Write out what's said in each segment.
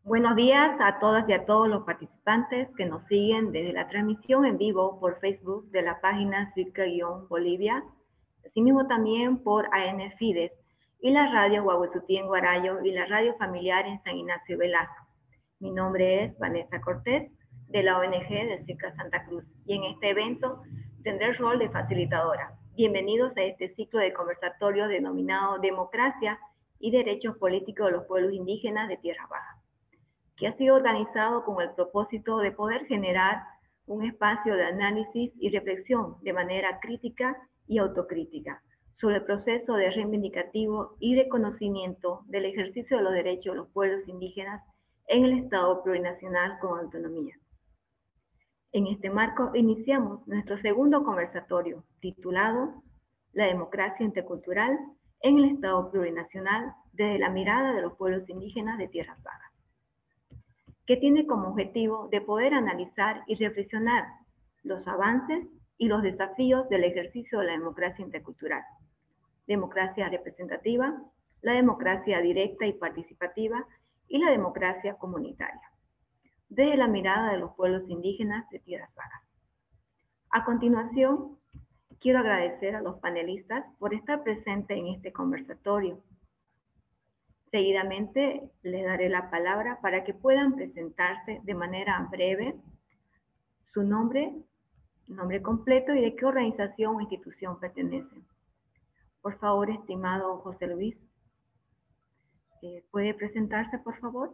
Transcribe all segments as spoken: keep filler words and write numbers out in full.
Buenos días a todas y a todos los participantes que nos siguen desde la transmisión en vivo por Facebook de la página Circa-Bolivia, asimismo también por A N Fides y la radio Huahuetutí en Guarayo y la radio familiar en San Ignacio Velasco. Mi nombre es Vanessa Cortés, de la O N G de Circa Santa Cruz, y en este evento tendré el rol de facilitadora. Bienvenidos a este ciclo de conversatorio denominado Democracia y Derechos Políticos de los Pueblos Indígenas de Tierras Bajas, que ha sido organizado con el propósito de poder generar un espacio de análisis y reflexión de manera crítica y autocrítica sobre el proceso de reivindicativo y reconocimiento del ejercicio de los derechos de los pueblos indígenas en el Estado plurinacional con autonomía. En este marco iniciamos nuestro segundo conversatorio titulado La democracia intercultural en el Estado plurinacional desde la mirada de los pueblos indígenas de Tierras Bajas, que tiene como objetivo de poder analizar y reflexionar los avances y los desafíos del ejercicio de la democracia intercultural, democracia representativa, la democracia directa y participativa y la democracia comunitaria, desde la mirada de los pueblos indígenas de Tierras Bajas. A continuación, quiero agradecer a los panelistas por estar presentes en este conversatorio. Seguidamente les daré la palabra para que puedan presentarse de manera breve su nombre, nombre completo y de qué organización o institución pertenecen. Por favor, estimado José Luis, ¿puede presentarse, por favor?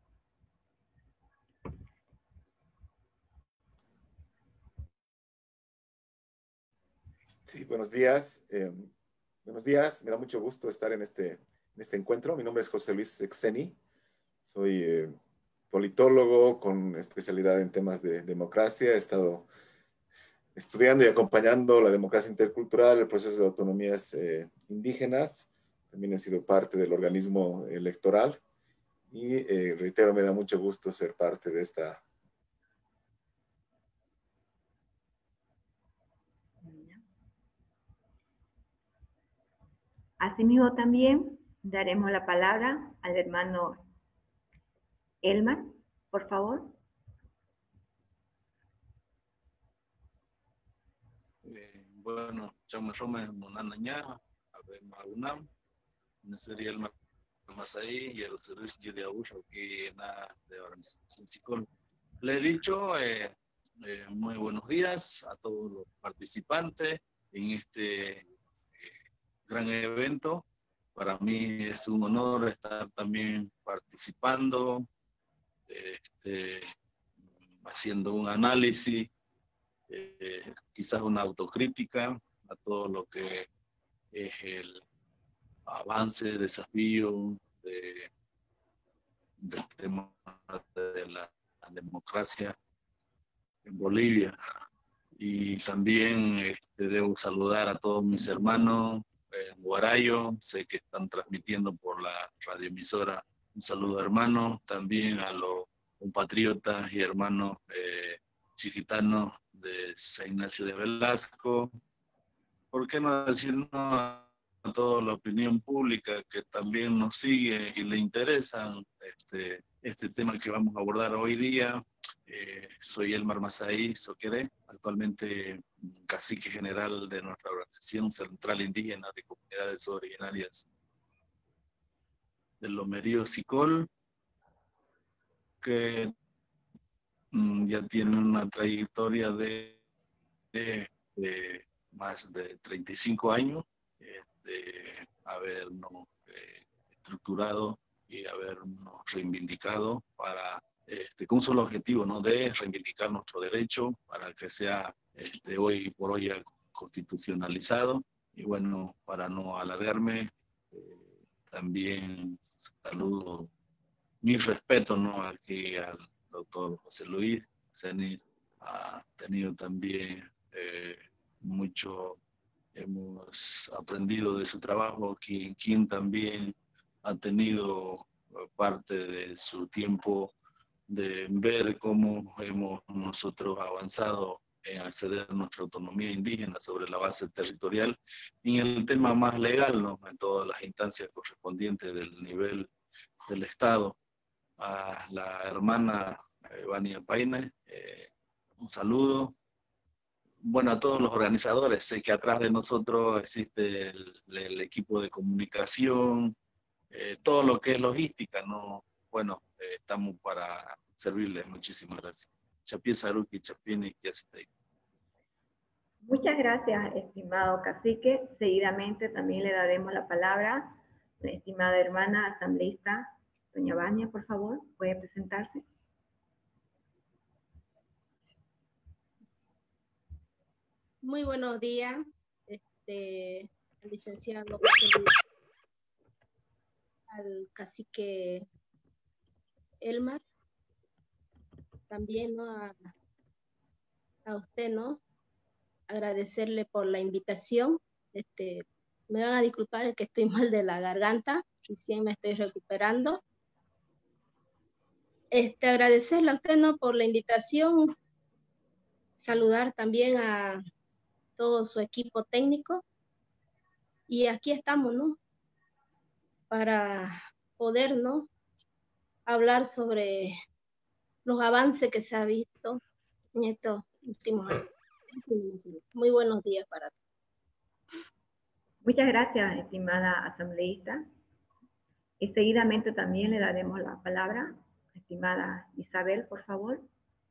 Sí, buenos días. Eh, buenos días, me da mucho gusto estar en este, en este encuentro. Mi nombre es José Luis Exeni. Soy eh, politólogo con especialidad en temas de democracia. He estado estudiando y acompañando la democracia intercultural, el proceso de autonomías eh, indígenas. También he sido parte del organismo electoral y eh, reitero, me da mucho gusto ser parte de esta. Asimismo también daremos la palabra al hermano Elmar, por favor. Eh, bueno, chama roma monanaña, ave maunam, sería el más ahí y el servicio de abuso que nada de organización psicológica. Le he dicho eh, eh, muy buenos días a todos los participantes en este eh, gran evento. Para mí es un honor estar también participando, este, haciendo un análisis, eh, quizás una autocrítica a todo lo que es el avance, desafío de, del tema de la democracia en Bolivia. Y también este, debo saludar a todos mis hermanos en Guarayo, sé que están transmitiendo por la radioemisora. Un saludo, hermanos, también a los compatriotas y hermanos eh, chiquitanos de San Ignacio de Velasco. ¿Por qué no decirnos a toda la opinión pública que también nos sigue y le interesan este, este tema que vamos a abordar hoy día? Eh, soy Elmar Masaí Soqueré, actualmente cacique general de nuestra organización central indígena de comunidades originarias del Lomerío Sicol, que mm, ya tiene una trayectoria de, de, de más de treinta y cinco años eh, de habernos eh, estructurado y habernos reivindicado para Este, con un solo objetivo, ¿no? De reivindicar nuestro derecho para que sea este, hoy por hoy constitucionalizado. Y bueno, para no alargarme, eh, también saludo mi respeto, ¿no? Aquí al doctor José Luis Exeni. Ha tenido también eh, mucho, hemos aprendido de su trabajo, quien, quien también ha tenido parte de su tiempo de ver cómo hemos nosotros avanzado en acceder a nuestra autonomía indígena sobre la base territorial y en el tema más legal, ¿no? En todas las instancias correspondientes del nivel del Estado. a la hermana eh, Vania Paine, eh, un saludo. Bueno, a todos los organizadores, sé que atrás de nosotros existe el, el equipo de comunicación, eh, todo lo que es logística, ¿no? Bueno, eh, estamos para servirles. Muchísimas gracias. Chapi Saruki, Chapini, que así está. Muchas gracias, estimado cacique. Seguidamente también le daremos la palabra a la estimada hermana asambleísta, doña Vania, por favor, puede presentarse. Muy buenos días, este, al licenciado, al cacique Elmar, también, ¿no? a, a usted, ¿no? Agradecerle por la invitación. Este, me van a disculpar que estoy mal de la garganta, recién me estoy recuperando. Este, agradecerle a usted, ¿no? Por la invitación, saludar también a todo su equipo técnico, y aquí estamos, ¿no? Para poder, ¿no? Hablar sobre los avances que se ha visto en estos últimos años. Muy buenos días para todos. Muchas gracias, estimada asambleísta. Y seguidamente también le daremos la palabra, estimada Isabel, por favor.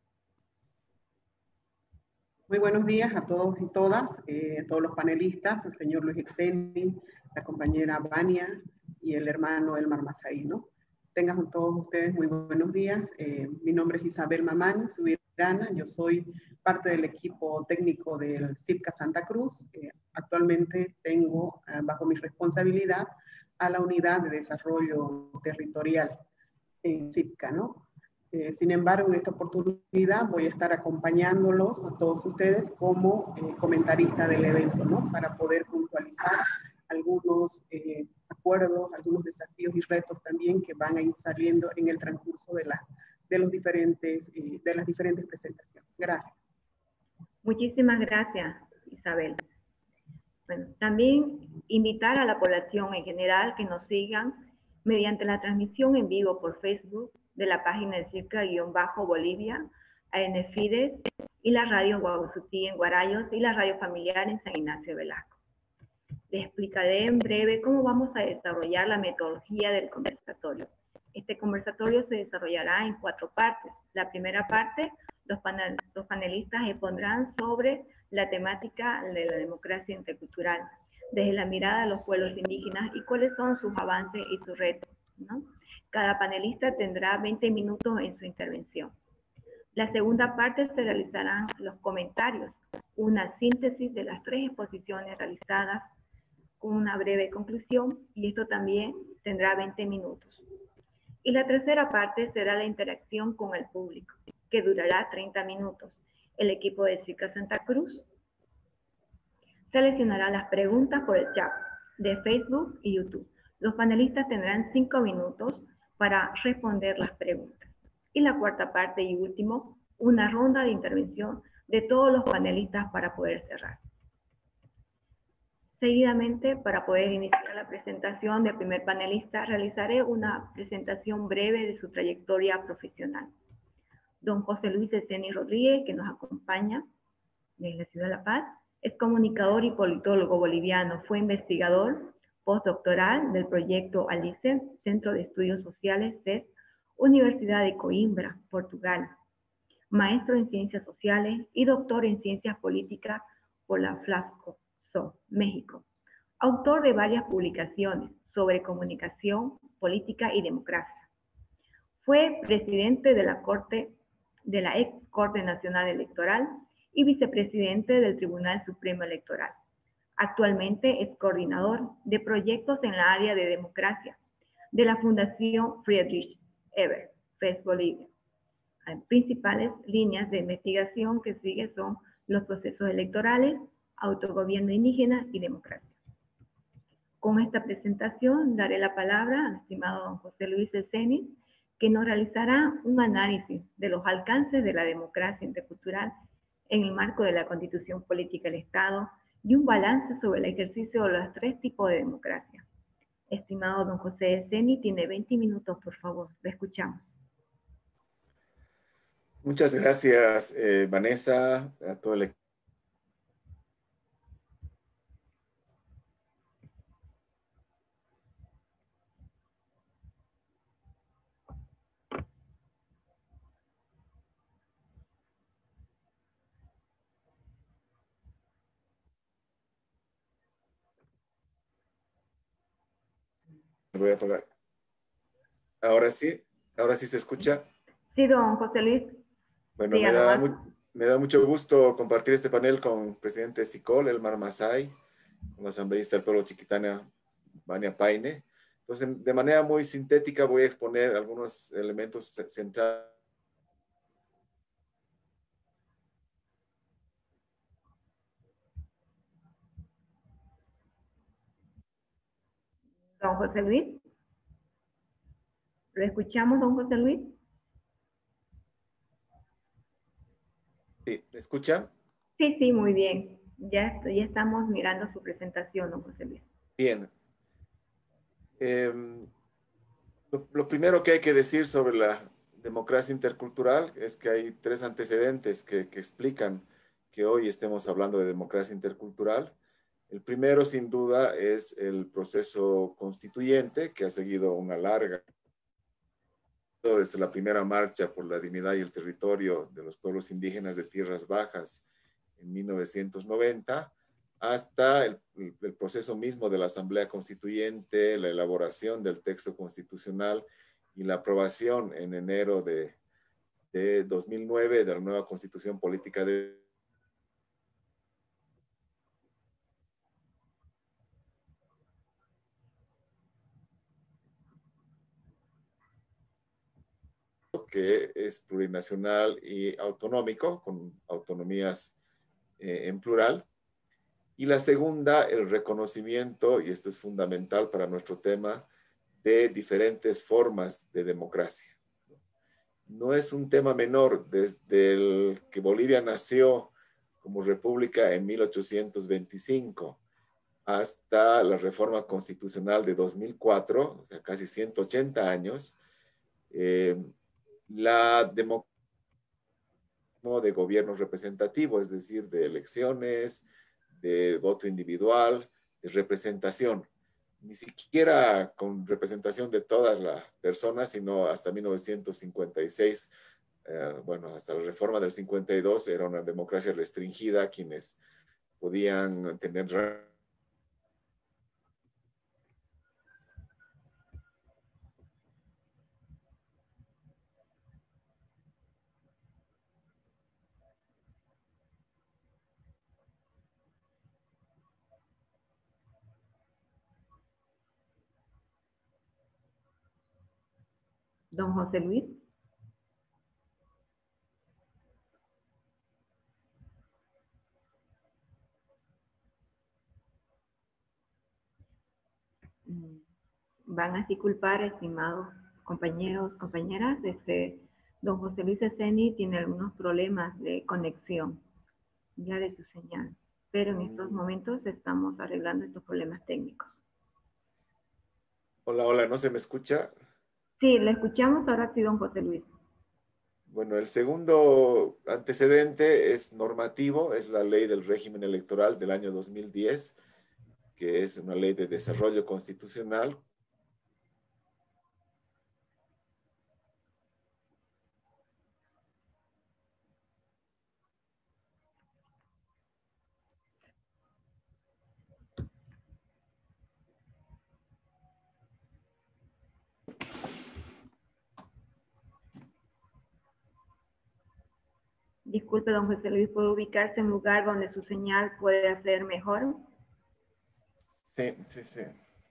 Muy buenos días a todos y todas, eh, a todos los panelistas, el señor Luis Exeni, la compañera Vania y el hermano Elmar Masaí, ¿no? Tengan todos ustedes muy buenos días. Eh, mi nombre es Isabel Mamán Subirana, yo soy parte del equipo técnico del CIPCA Santa Cruz. Eh, actualmente tengo eh, bajo mi responsabilidad a la Unidad de Desarrollo Territorial en CIPCA, ¿no? Eh, sin embargo, en esta oportunidad voy a estar acompañándolos a todos ustedes como eh, comentarista del evento, ¿no? Para poder puntualizar algunos eh, acuerdos, algunos desafíos y retos también que van a ir saliendo en el transcurso de, la, de, los diferentes, eh, de las diferentes presentaciones. Gracias. Muchísimas gracias, Isabel. Bueno, también invitar a la población en general que nos sigan mediante la transmisión en vivo por Facebook de la página de CIPCA-Bolivia, A N Fides y la radio Guauzutí en Guarayos y la radio familiar en San Ignacio Velasco. Les explicaré en breve cómo vamos a desarrollar la metodología del conversatorio. Este conversatorio se desarrollará en cuatro partes. La primera parte, los, panel, los panelistas expondrán sobre la temática de la democracia intercultural, desde la mirada de los pueblos indígenas y cuáles son sus avances y sus retos, ¿no? Cada panelista tendrá veinte minutos en su intervención. La segunda parte se realizarán los comentarios, una síntesis de las tres exposiciones realizadas con una breve conclusión, y esto también tendrá veinte minutos. Y la tercera parte será la interacción con el público, que durará treinta minutos. El equipo de CIPCA Santa Cruz seleccionará las preguntas por el chat de Facebook y YouTube. Los panelistas tendrán cinco minutos para responder las preguntas. Y la cuarta parte y último, una ronda de intervención de todos los panelistas para poder cerrar. Seguidamente, para poder iniciar la presentación del primer panelista, realizaré una presentación breve de su trayectoria profesional. Don José Luis Exeni Rodríguez, que nos acompaña desde la ciudad de La Paz, es comunicador y politólogo boliviano, fue investigador postdoctoral del proyecto ALICE, Centro de Estudios Sociales, C E S, Universidad de Coimbra, Portugal, maestro en Ciencias Sociales y doctor en Ciencias Políticas por la FLASCO, México. Autor de varias publicaciones sobre comunicación, política y democracia. Fue presidente de la Corte, de la ex Corte Nacional Electoral y vicepresidente del Tribunal Supremo Electoral. Actualmente es coordinador de proyectos en la área de democracia de la Fundación Friedrich Ebert, F E S Bolivia. Las principales líneas de investigación que sigue son los procesos electorales, autogobierno indígena y democracia. Con esta presentación daré la palabra al estimado don José Luis Exeni, que nos realizará un análisis de los alcances de la democracia intercultural en el marco de la Constitución Política del Estado y un balance sobre el ejercicio de los tres tipos de democracia. Estimado don José Exeni, tiene veinte minutos, por favor. Le escuchamos. Muchas gracias, eh, Vanessa, a todo el equipo. Voy a apagar. Ahora sí, ahora sí se escucha. Sí, don José Luis. Bueno, Sí, me, da nomás. mu me da mucho gusto compartir este panel con el presidente SICOL, Elmar Masay, con la asambleísta del pueblo chiquitana, Vania Paine. Entonces, de manera muy sintética voy a exponer algunos elementos centrales. Don José Luis. ¿Lo escuchamos, don José Luis? Sí, ¿me escucha? Sí, sí, muy bien. Ya, estoy, ya estamos mirando su presentación, don José Luis. Bien. Eh, lo, lo primero que hay que decir sobre la democracia intercultural es que hay tres antecedentes que, que explican que hoy estemos hablando de democracia intercultural. El primero, sin duda, es el proceso constituyente, que ha seguido una larga, desde la primera marcha por la dignidad y el territorio de los pueblos indígenas de Tierras Bajas en mil novecientos noventa, hasta el, el proceso mismo de la Asamblea Constituyente, la elaboración del texto constitucional y la aprobación en enero de, de dos mil nueve de la nueva Constitución Política de que es plurinacional y autonómico, con autonomías eh, en plural. Y la segunda, el reconocimiento, y esto es fundamental para nuestro tema, de diferentes formas de democracia. No es un tema menor, desde el que Bolivia nació como república en mil ochocientos veinticinco hasta la reforma constitucional de dos mil cuatro, o sea, casi ciento ochenta años, eh, la democracia de gobierno representativo, es decir, de elecciones, de voto individual, de representación. Ni siquiera con representación de todas las personas, sino hasta mil novecientos cincuenta y seis, eh, bueno, hasta la reforma del cincuenta y dos era una democracia restringida a quienes podían tener Don José Luis. Van a disculpar, estimados compañeros, compañeras. Este, don José Luis Esseni tiene algunos problemas de conexión ya de su señal, pero en estos momentos estamos arreglando estos problemas técnicos. Hola, hola, ¿no se me escucha? Sí, le escuchamos ahora sí, don José Luis. Bueno, el segundo antecedente es normativo, es la ley del régimen electoral del año dos mil diez, que es una ley de desarrollo constitucional. Disculpe, don José Luis, ¿puede ubicarse en un lugar donde su señal puede hacer mejor? Sí, sí, sí.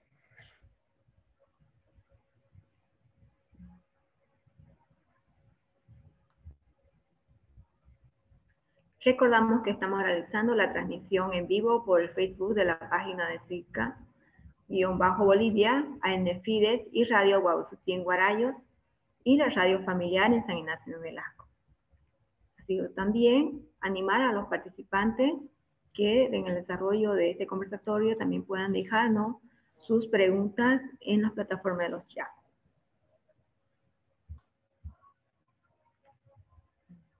Recordamos que estamos realizando la transmisión en vivo por el Facebook de la página de Sica-Bolivia, A N Fides y Radio Guauzuti en Guarayos y la Radio Familiar en San Ignacio de Velasco. Así que también animar a los participantes que en el desarrollo de este conversatorio también puedan dejarnos sus preguntas en las plataformas de los chats.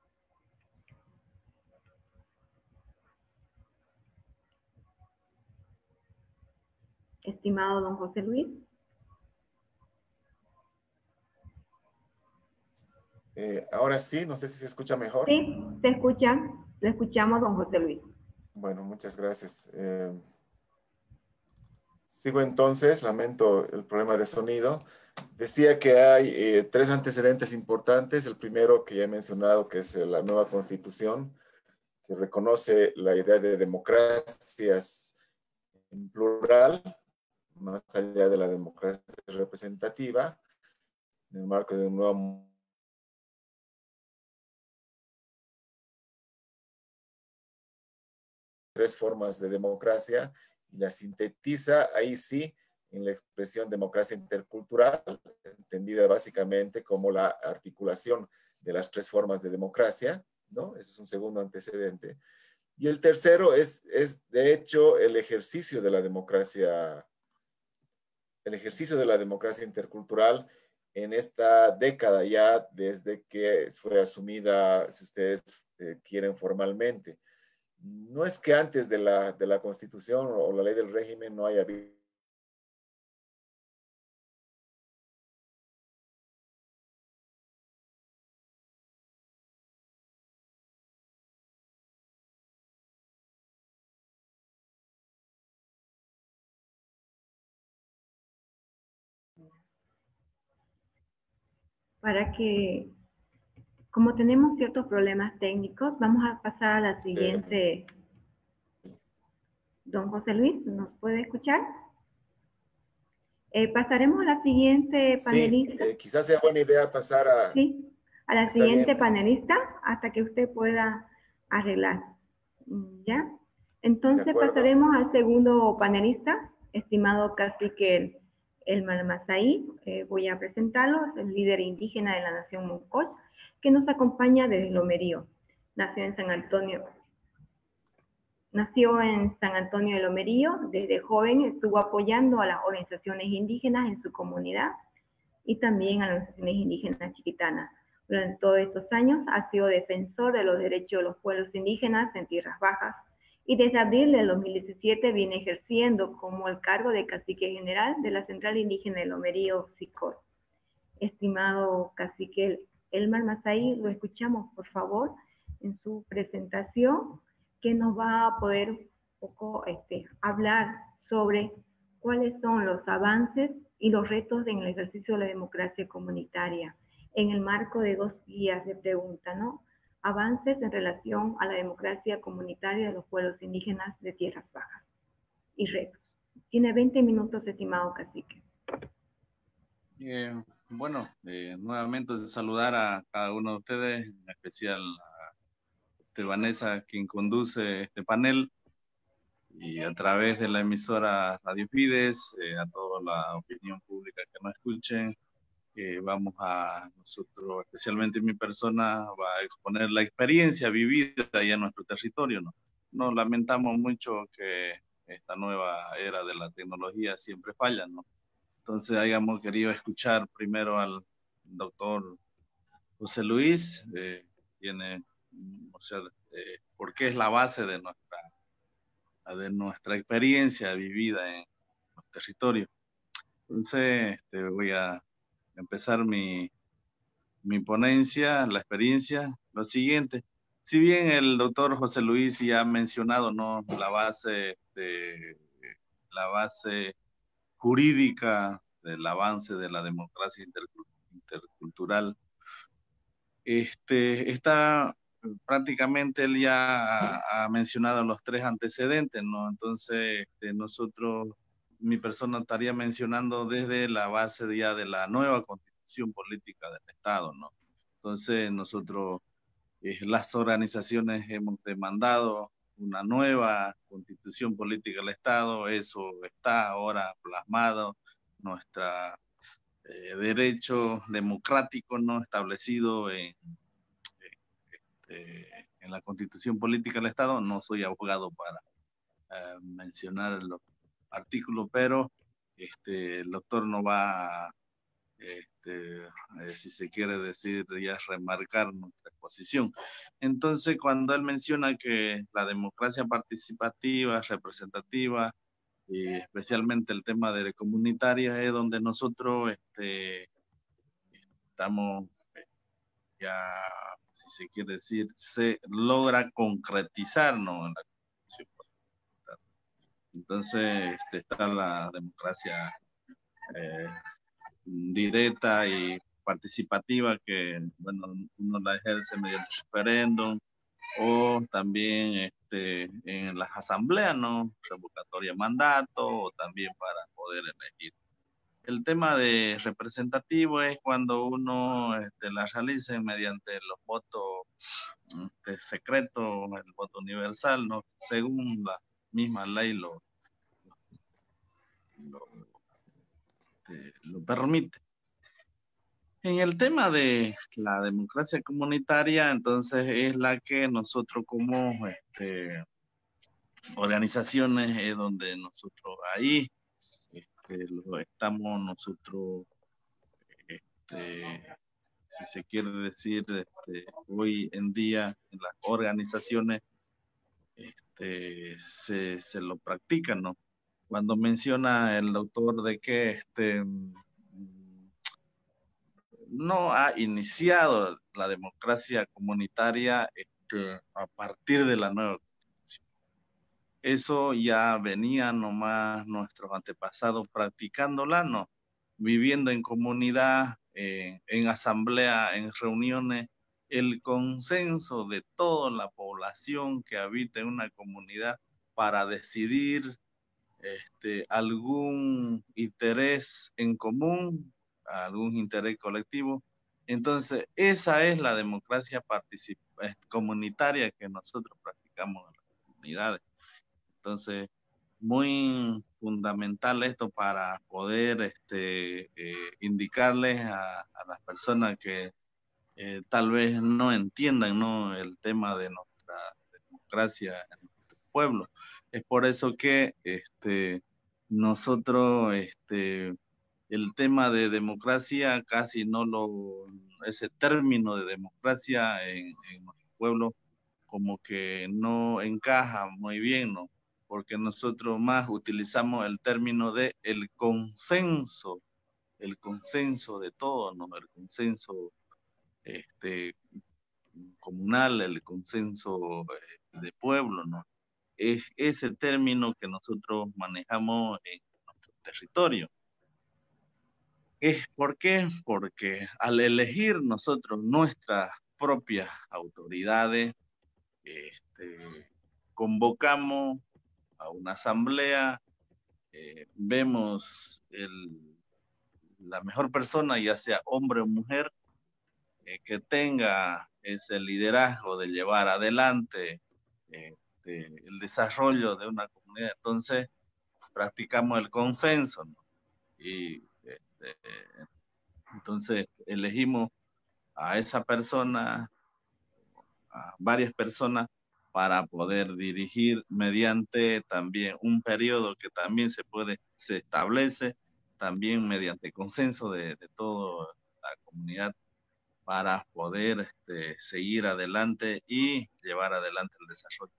estimado don José Luis. Eh, ahora sí, no sé si se escucha mejor. Sí, se escucha. Le escuchamos, don José Luis. Bueno, muchas gracias. Eh, sigo entonces, lamento el problema de sonido. Decía que hay eh, tres antecedentes importantes. El primero que ya he mencionado, que es la nueva Constitución, que reconoce la idea de democracias en plural, más allá de la democracia representativa, en el marco de un nuevo tres formas de democracia y la sintetiza ahí sí en la expresión democracia intercultural, entendida básicamente como la articulación de las tres formas de democracia, ¿no? Ese es un segundo antecedente. Y el tercero es, es de hecho, el ejercicio de la democracia, el ejercicio de la democracia intercultural en esta década ya desde que fue asumida, si ustedes eh, quieren, formalmente. No es que antes de la, de la Constitución o la ley del régimen no haya habido Para que, como tenemos ciertos problemas técnicos, vamos a pasar a la siguiente. Don José Luis, ¿nos puede escuchar? Eh, pasaremos a la siguiente sí, panelista. Eh, quizás sea buena idea pasar a... Sí, a la Está siguiente bien. panelista hasta que usted pueda arreglar. ¿Ya? Entonces pasaremos al segundo panelista, estimado cacique Elmar Masaí. Eh, voy a presentarlo, es el líder indígena de la nación Moncoch, que nos acompaña desde Lomerío. Nació en San Antonio. Nació en San Antonio de Lomerío. Desde joven estuvo apoyando a las organizaciones indígenas en su comunidad y también a las organizaciones indígenas chiquitanas. Durante todos estos años ha sido defensor de los derechos de los pueblos indígenas en tierras bajas y desde abril del dos mil diecisiete viene ejerciendo como el cargo de cacique general de la Central Indígena de Lomerío, SICOR. Estimado cacique Elmar Masaí, lo escuchamos, por favor, en su presentación, que nos va a poder un poco este, hablar sobre cuáles son los avances y los retos en el ejercicio de la democracia comunitaria, en el marco de dos guías de pregunta, ¿no? Avances en relación a la democracia comunitaria de los pueblos indígenas de tierras bajas y retos. Tiene veinte minutos, estimado cacique. Eh, bueno, eh, nuevamente saludar a cada uno de ustedes, en especial a usted, Vanessa, quien conduce este panel, y a través de la emisora Radio Fides, eh, a toda la opinión pública que nos escuchen. Eh, vamos a, nosotros, especialmente mi persona, va a exponer la experiencia vivida allá en nuestro territorio, ¿no? Nos lamentamos mucho que esta nueva era de la tecnología siempre falla, ¿no? Entonces hayamos querido escuchar primero al doctor José Luis, eh, tiene, o sea, eh, porque es la base de nuestra, de nuestra experiencia vivida en los territorios. Entonces este, voy a empezar mi, mi ponencia, la experiencia, lo siguiente. Si bien el doctor José Luis ya ha mencionado, ¿no?, la base, de, la base jurídica del avance de la democracia intercultural, este, está prácticamente, él ya ha, ha mencionado los tres antecedentes, ¿no? Entonces, este, nosotros, mi persona estaría mencionando desde la base de ya de la nueva constitución política del Estado, ¿no? Entonces, nosotros, eh, las organizaciones hemos demandado una nueva constitución política del Estado, eso está ahora plasmado, nuestra eh, derecho democrático no establecido en, eh, en la constitución política del Estado. No soy abogado para eh, mencionar los artículos, pero este, el doctor no va a, este, eh, si se quiere decir, ya remarcar nuestra posición. Entonces, cuando él menciona que la democracia participativa, representativa, y especialmente el tema de comunitaria es donde nosotros este, estamos ya, si se quiere decir, se logra concretizar, ¿no? En la Constitución. Entonces este, está la democracia eh, directa y participativa que, bueno, uno la ejerce mediante referéndum o también este, en las asambleas, ¿no? Revocatoria de mandato o también para poder elegir. El tema de representativo es cuando uno este, la realiza mediante los votos este, secretos, el voto universal, ¿no? Según la misma ley lo, lo, este, lo permite. En el tema de la democracia comunitaria, entonces es la que nosotros como este, organizaciones es donde nosotros ahí este, lo estamos nosotros, este, si se quiere decir, este, hoy en día en las organizaciones este, se, se lo practican, ¿no? Cuando menciona el doctor de que este, no ha iniciado la democracia comunitaria este, a partir de la nueva constitución. Eso ya venía nomás nuestros antepasados practicándola, ¿no? Viviendo en comunidad, eh, en asamblea, en reuniones, el consenso de toda la población que habita en una comunidad para decidir este, algún interés en común, algún interés colectivo. Entonces, esa es la democracia comunitaria que nosotros practicamos en las comunidades. Entonces, muy fundamental esto para poder este, eh, indicarles a, a las personas que eh, tal vez no entiendan, ¿no?, el tema de nuestra democracia en nuestro pueblo. Es por eso que este, nosotros, este, el tema de democracia casi no lo, ese término de democracia en, en nuestro pueblo como que no encaja muy bien, ¿no? Porque nosotros más utilizamos el término de el consenso, el consenso de todo, ¿no? El consenso este, comunal, el consenso de pueblo, ¿no? Es ese término que nosotros manejamos en nuestro territorio. ¿Es por qué? Porque al elegir nosotros nuestras propias autoridades, este, convocamos a una asamblea, eh, vemos el, la mejor persona, ya sea hombre o mujer, eh, que tenga ese liderazgo de llevar adelante este, el desarrollo de una comunidad. Entonces, practicamos el consenso, ¿no? Y este, entonces elegimos a esa persona, a varias personas, para poder dirigir mediante también un periodo que también se puede, se establece también mediante consenso de, de toda la comunidad para poder este, seguir adelante y llevar adelante el desarrollo.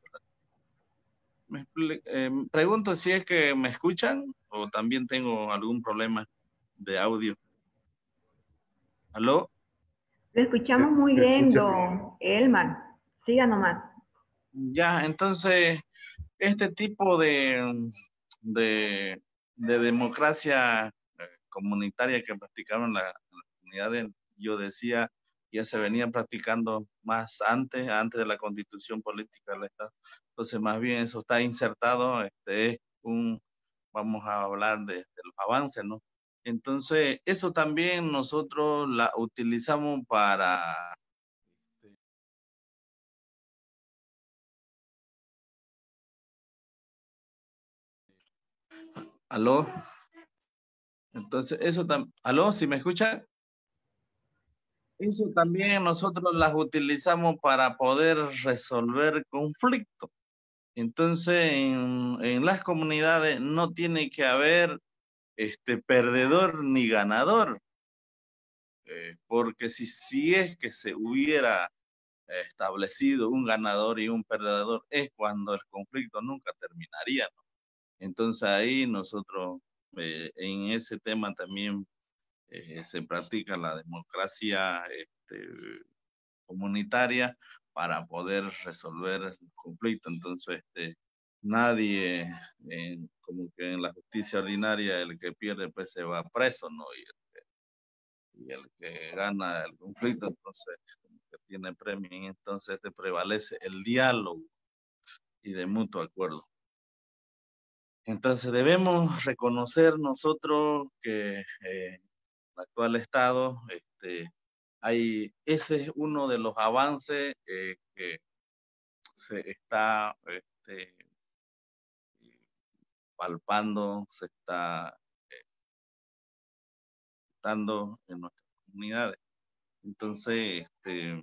Me eh, pregunto si es que me escuchan o también tengo algún problema de audio. ¿Aló? Lo escuchamos muy Se bien, escucha don Elman. Siga nomás. Ya, entonces, este tipo de, de, de democracia eh, comunitaria que practicaron las la comunidades, yo decía, ya se venía practicando más antes, antes de la constitución política del Estado. Entonces, más bien eso está insertado, este es un, vamos a hablar de, de los avances, ¿no? Entonces, eso también nosotros la utilizamos para... ¿Aló? Entonces, eso también... ¿Aló? ¿Sí me escucha? Eso también nosotros las utilizamos para poder resolver conflictos. Entonces, en, en las comunidades no tiene que haber este, perdedor ni ganador, eh, porque si, si es que se hubiera establecido un ganador y un perdedor, es cuando el conflicto nunca terminaría, ¿no? Entonces ahí nosotros, eh, en ese tema también eh, se practica la democracia este, comunitaria para poder resolver el conflicto. Entonces, este, nadie, eh, como que en la justicia ordinaria, el que pierde pues se va preso, ¿no? Y el que, y el que gana el conflicto, entonces, como que tiene premio. Y entonces te prevalece el diálogo y de mutuo acuerdo. Entonces debemos reconocer nosotros que eh, el actual Estado, este, hay, ese es uno de los avances eh, que se está este, palpando, se está eh, dando en nuestras comunidades. Entonces, este,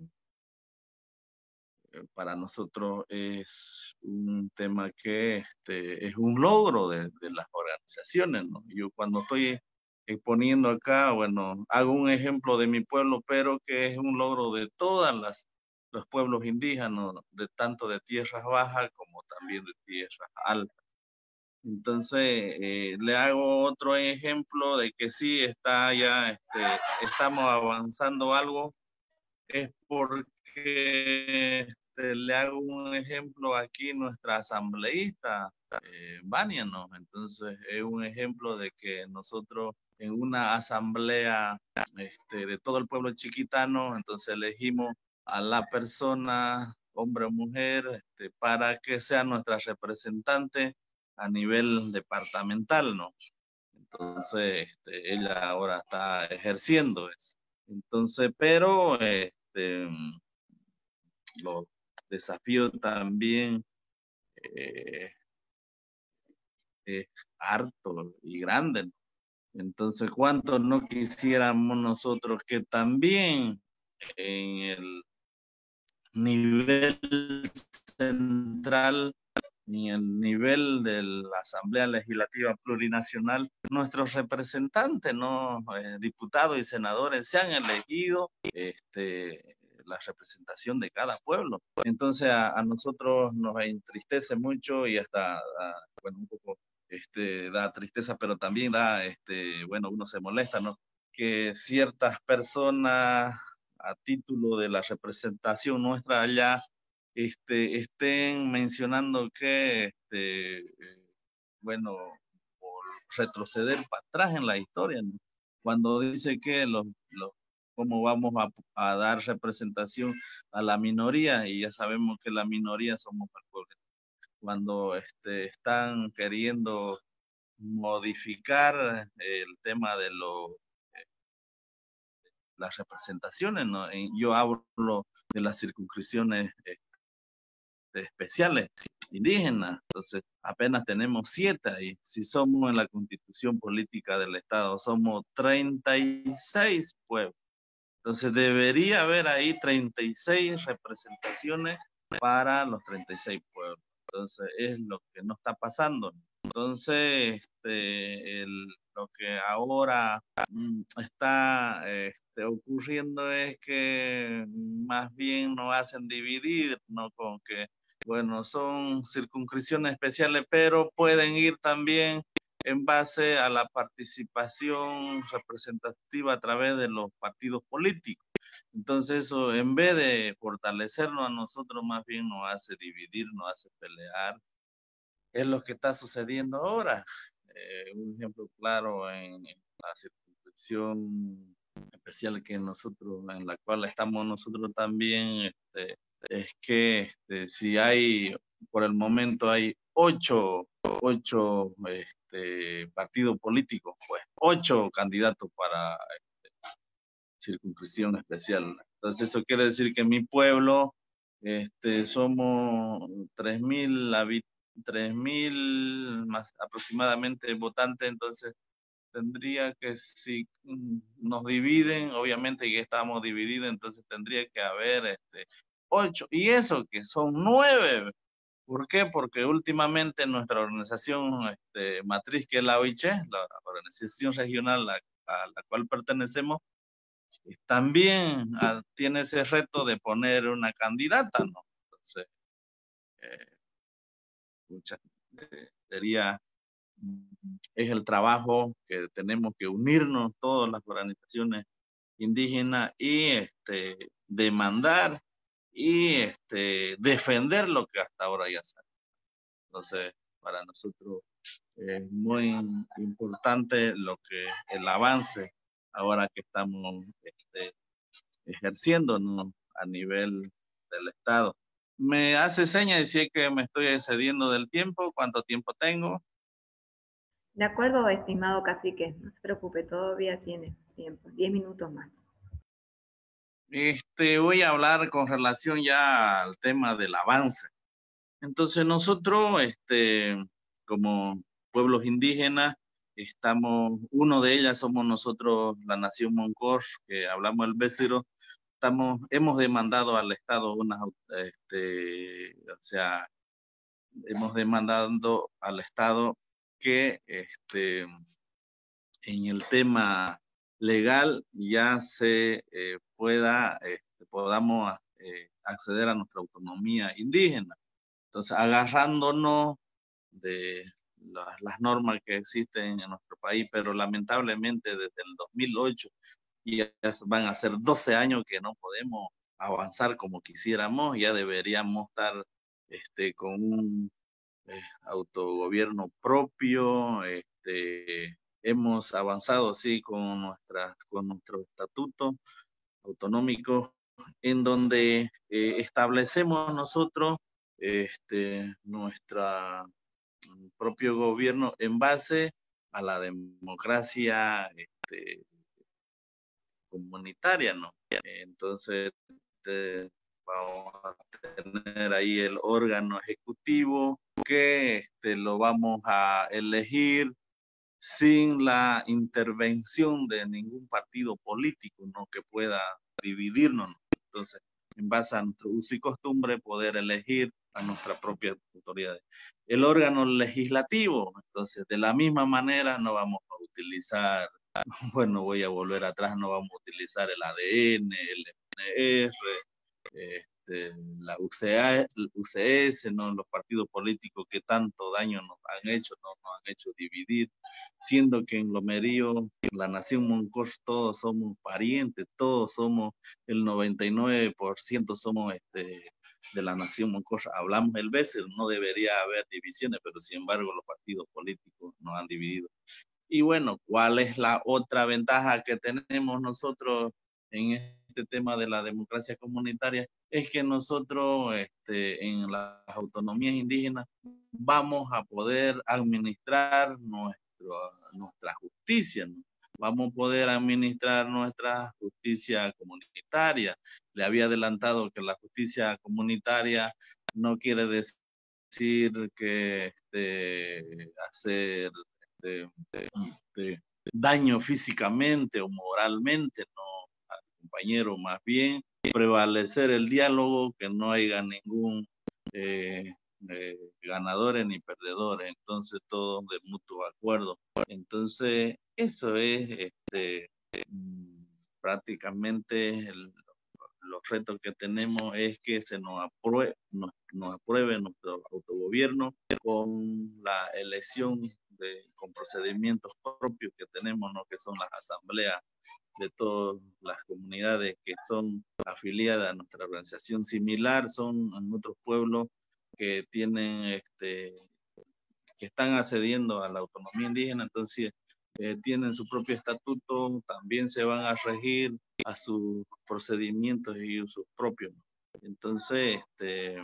para nosotros es un tema que este, es un logro de, de las organizaciones, ¿no? Yo cuando estoy exponiendo acá, bueno, hago un ejemplo de mi pueblo, pero que es un logro de todas las los pueblos indígenas, de tanto de tierras bajas como también de tierras altas. Entonces, eh, le hago otro ejemplo de que sí está ya, este, estamos avanzando algo, es porque este, le hago un ejemplo aquí nuestra asambleísta, eh, Vania, ¿no? Entonces, es un ejemplo de que nosotros en una asamblea este, de todo el pueblo chiquitano, entonces elegimos a la persona, hombre o mujer, este, para que sea nuestra representante a nivel departamental, ¿no? Entonces, este, ella ahora está ejerciendo eso. Entonces, pero este, los desafíos también eh, es harto y grande, ¿no? Entonces, ¿cuánto no quisiéramos nosotros que también en el nivel central ni el nivel de la Asamblea Legislativa Plurinacional, nuestros representantes, ¿no? Eh, diputados y senadores, se han elegido este, la representación de cada pueblo? Entonces a, a nosotros nos entristece mucho y hasta, a, bueno, un poco este, da tristeza, pero también da, este, bueno, uno se molesta, ¿no? Que ciertas personas a título de la representación nuestra allá este, estén mencionando que, este, eh, bueno, por retroceder para atrás en la historia, ¿no? Cuando dice que los, los, cómo vamos a, a dar representación a la minoría, y ya sabemos que la minoría somos el pueblo. Cuando este, están queriendo modificar el tema de lo, eh, las representaciones, ¿no? Yo hablo de las circunscripciones eh, especiales indígenas, entonces apenas tenemos siete ahí. Si somos en la constitución política del Estado, somos treinta y seis pueblos. Entonces debería haber ahí treinta y seis representaciones para los treinta y seis pueblos. Entonces es lo que no está pasando. Entonces, este, el, lo que ahora mm, está este, ocurriendo es que más bien nos hacen dividir, ¿no? Con que, bueno, son circunscripciones especiales, pero pueden ir también en base a la participación representativa a través de los partidos políticos. Entonces eso, en vez de fortalecernos a nosotros, más bien nos hace dividir, nos hace pelear. Es lo que está sucediendo ahora. Eh, un ejemplo claro en, en la circunscripción especial que nosotros, en la cual estamos nosotros también, este, es que este, si hay, por el momento hay ocho, ocho este, partidos políticos, pues ocho candidatos para este, circunscripción especial. Entonces eso quiere decir que mi pueblo este, somos tres mil habitantes, tres mil más aproximadamente votantes, entonces tendría que, si nos dividen, obviamente que estamos divididos, entonces tendría que haber este, ocho, y eso que son nueve. ¿Por qué? Porque últimamente nuestra organización este, matriz, que es la O I C H E, la organización regional a, a la cual pertenecemos, también uh, tiene ese reto de poner una candidata, ¿no? Entonces, eh, mucha, eh, sería es el trabajo que tenemos que unirnos todas las organizaciones indígenas y este, demandar y este, defender lo que hasta ahora ya sabe. Entonces, para nosotros es muy importante lo que el avance ahora que estamos este, ejerciendo, ¿no?, a nivel del Estado. Me hace señas decir que me estoy excediendo del tiempo. ¿Cuánto tiempo tengo? De acuerdo, estimado cacique, no se preocupe, todavía tiene tiempo, diez minutos más. Este, voy a hablar con relación ya al tema del avance. Entonces nosotros, este, como pueblos indígenas, estamos, uno de ellas somos nosotros, la Nación Moncor, que hablamos el Bécero, estamos, hemos demandado al Estado unas, este, o sea, hemos demandado al Estado que, este, en el tema legal ya se eh, pueda, este, podamos eh, acceder a nuestra autonomía indígena. Entonces, agarrándonos de las, las normas que existen en nuestro país, pero lamentablemente desde el dos mil ocho ya van a ser doce años que no podemos avanzar como quisiéramos, ya deberíamos estar este, con un eh, autogobierno propio, este, hemos avanzado sí con, nuestra, con nuestro estatuto autonómico en donde eh, establecemos nosotros este, nuestro propio gobierno en base a la democracia este, comunitaria, ¿no? Entonces, este, vamos a tener ahí el órgano ejecutivo que este, lo vamos a elegir sin la intervención de ningún partido político, ¿no?, que pueda dividirnos, ¿no? Entonces, en base a nuestro uso y costumbre, poder elegir a nuestra propia autoridad. El órgano legislativo, entonces, de la misma manera no vamos a utilizar, bueno, voy a volver atrás, no vamos a utilizar el A D N, el M N R, este, la U C A, U C S, ¿no?, los partidos políticos que tanto daño nos han hecho, ¿no?, nos han hecho dividir, siendo que en Lomerío, en la Nación Moncor, todos somos parientes, todos somos, el noventa y nueve por ciento somos este, de la Nación Moncor, hablamos el Bécero, no debería haber divisiones, pero sin embargo los partidos políticos nos han dividido. Y bueno, ¿cuál es la otra ventaja que tenemos nosotros en este tema de la democracia comunitaria? Es que nosotros este, en las autonomías indígenas vamos a poder administrar nuestro, nuestra justicia, ¿no? Vamos a poder administrar nuestra justicia comunitaria. Le había adelantado que la justicia comunitaria no quiere decir que este, hacer De, de, de daño físicamente o moralmente, no al compañero, más bien prevalecer el diálogo, que no haya ningún eh, eh, ganadores ni perdedores, entonces todos de mutuo acuerdo. Entonces eso es este, prácticamente el, los retos que tenemos es que se nos apruebe, nos, nos apruebe nuestro autogobierno con la elección de, con procedimientos propios que tenemos, ¿no?, que son las asambleas de todas las comunidades que son afiliadas a nuestra organización. Similar son en otros pueblos que tienen este que están accediendo a la autonomía indígena, entonces eh, tienen su propio estatuto, también se van a regir a sus procedimientos y usos propios. Entonces, este,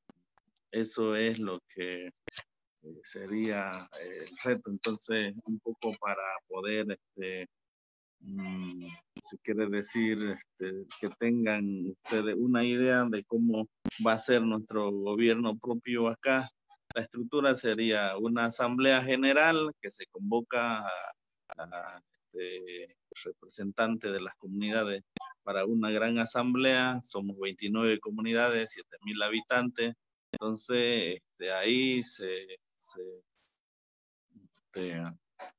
eso es lo que eh, sería el reto. Entonces, un poco para poder, este, mmm, si quiere decir, este, que tengan ustedes una idea de cómo va a ser nuestro gobierno propio acá. La estructura sería una asamblea general que se convoca a, a este, representantes de las comunidades para una gran asamblea. Somos veintinueve comunidades, siete mil habitantes. Entonces, este, ahí se, se este,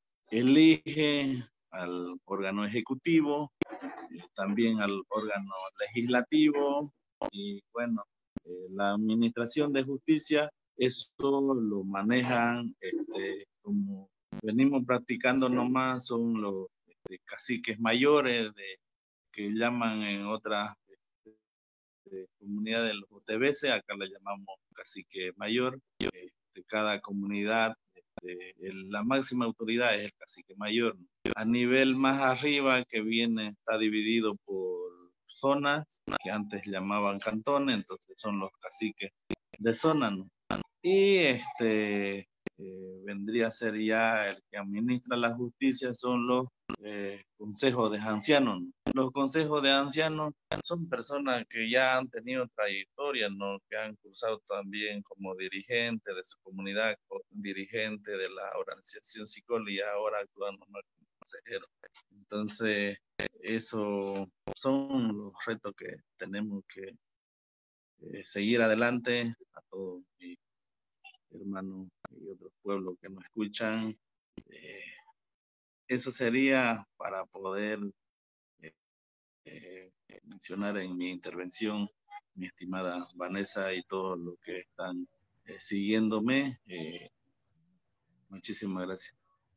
elige al órgano ejecutivo, también al órgano legislativo y bueno, eh, la administración de justicia eso lo manejan, este, como venimos practicando nomás, son los este, caciques mayores, de, que llaman en otras este, comunidades los O T B C, acá le llamamos cacique mayor. Este, cada comunidad, este, el, la máxima autoridad es el cacique mayor. A nivel más arriba, que viene, está dividido por zonas, que antes llamaban cantones, entonces son los caciques de zona, ¿no? Y este eh, vendría a ser ya el que administra la justicia, son los eh, consejos de ancianos, ¿no? Los consejos de ancianos son personas que ya han tenido trayectoria, ¿no? Que han cursado también como dirigente de su comunidad, dirigente de la organización Sicol y ahora actúan como consejeros. Entonces, esos son los retos que tenemos que eh, seguir adelante a todos mis hermanos y otros pueblos que nos escuchan. Eh, eso sería para poder eh, eh, mencionar en mi intervención, mi estimada Vanessa y todos los que están eh, siguiéndome. Eh, muchísimas gracias.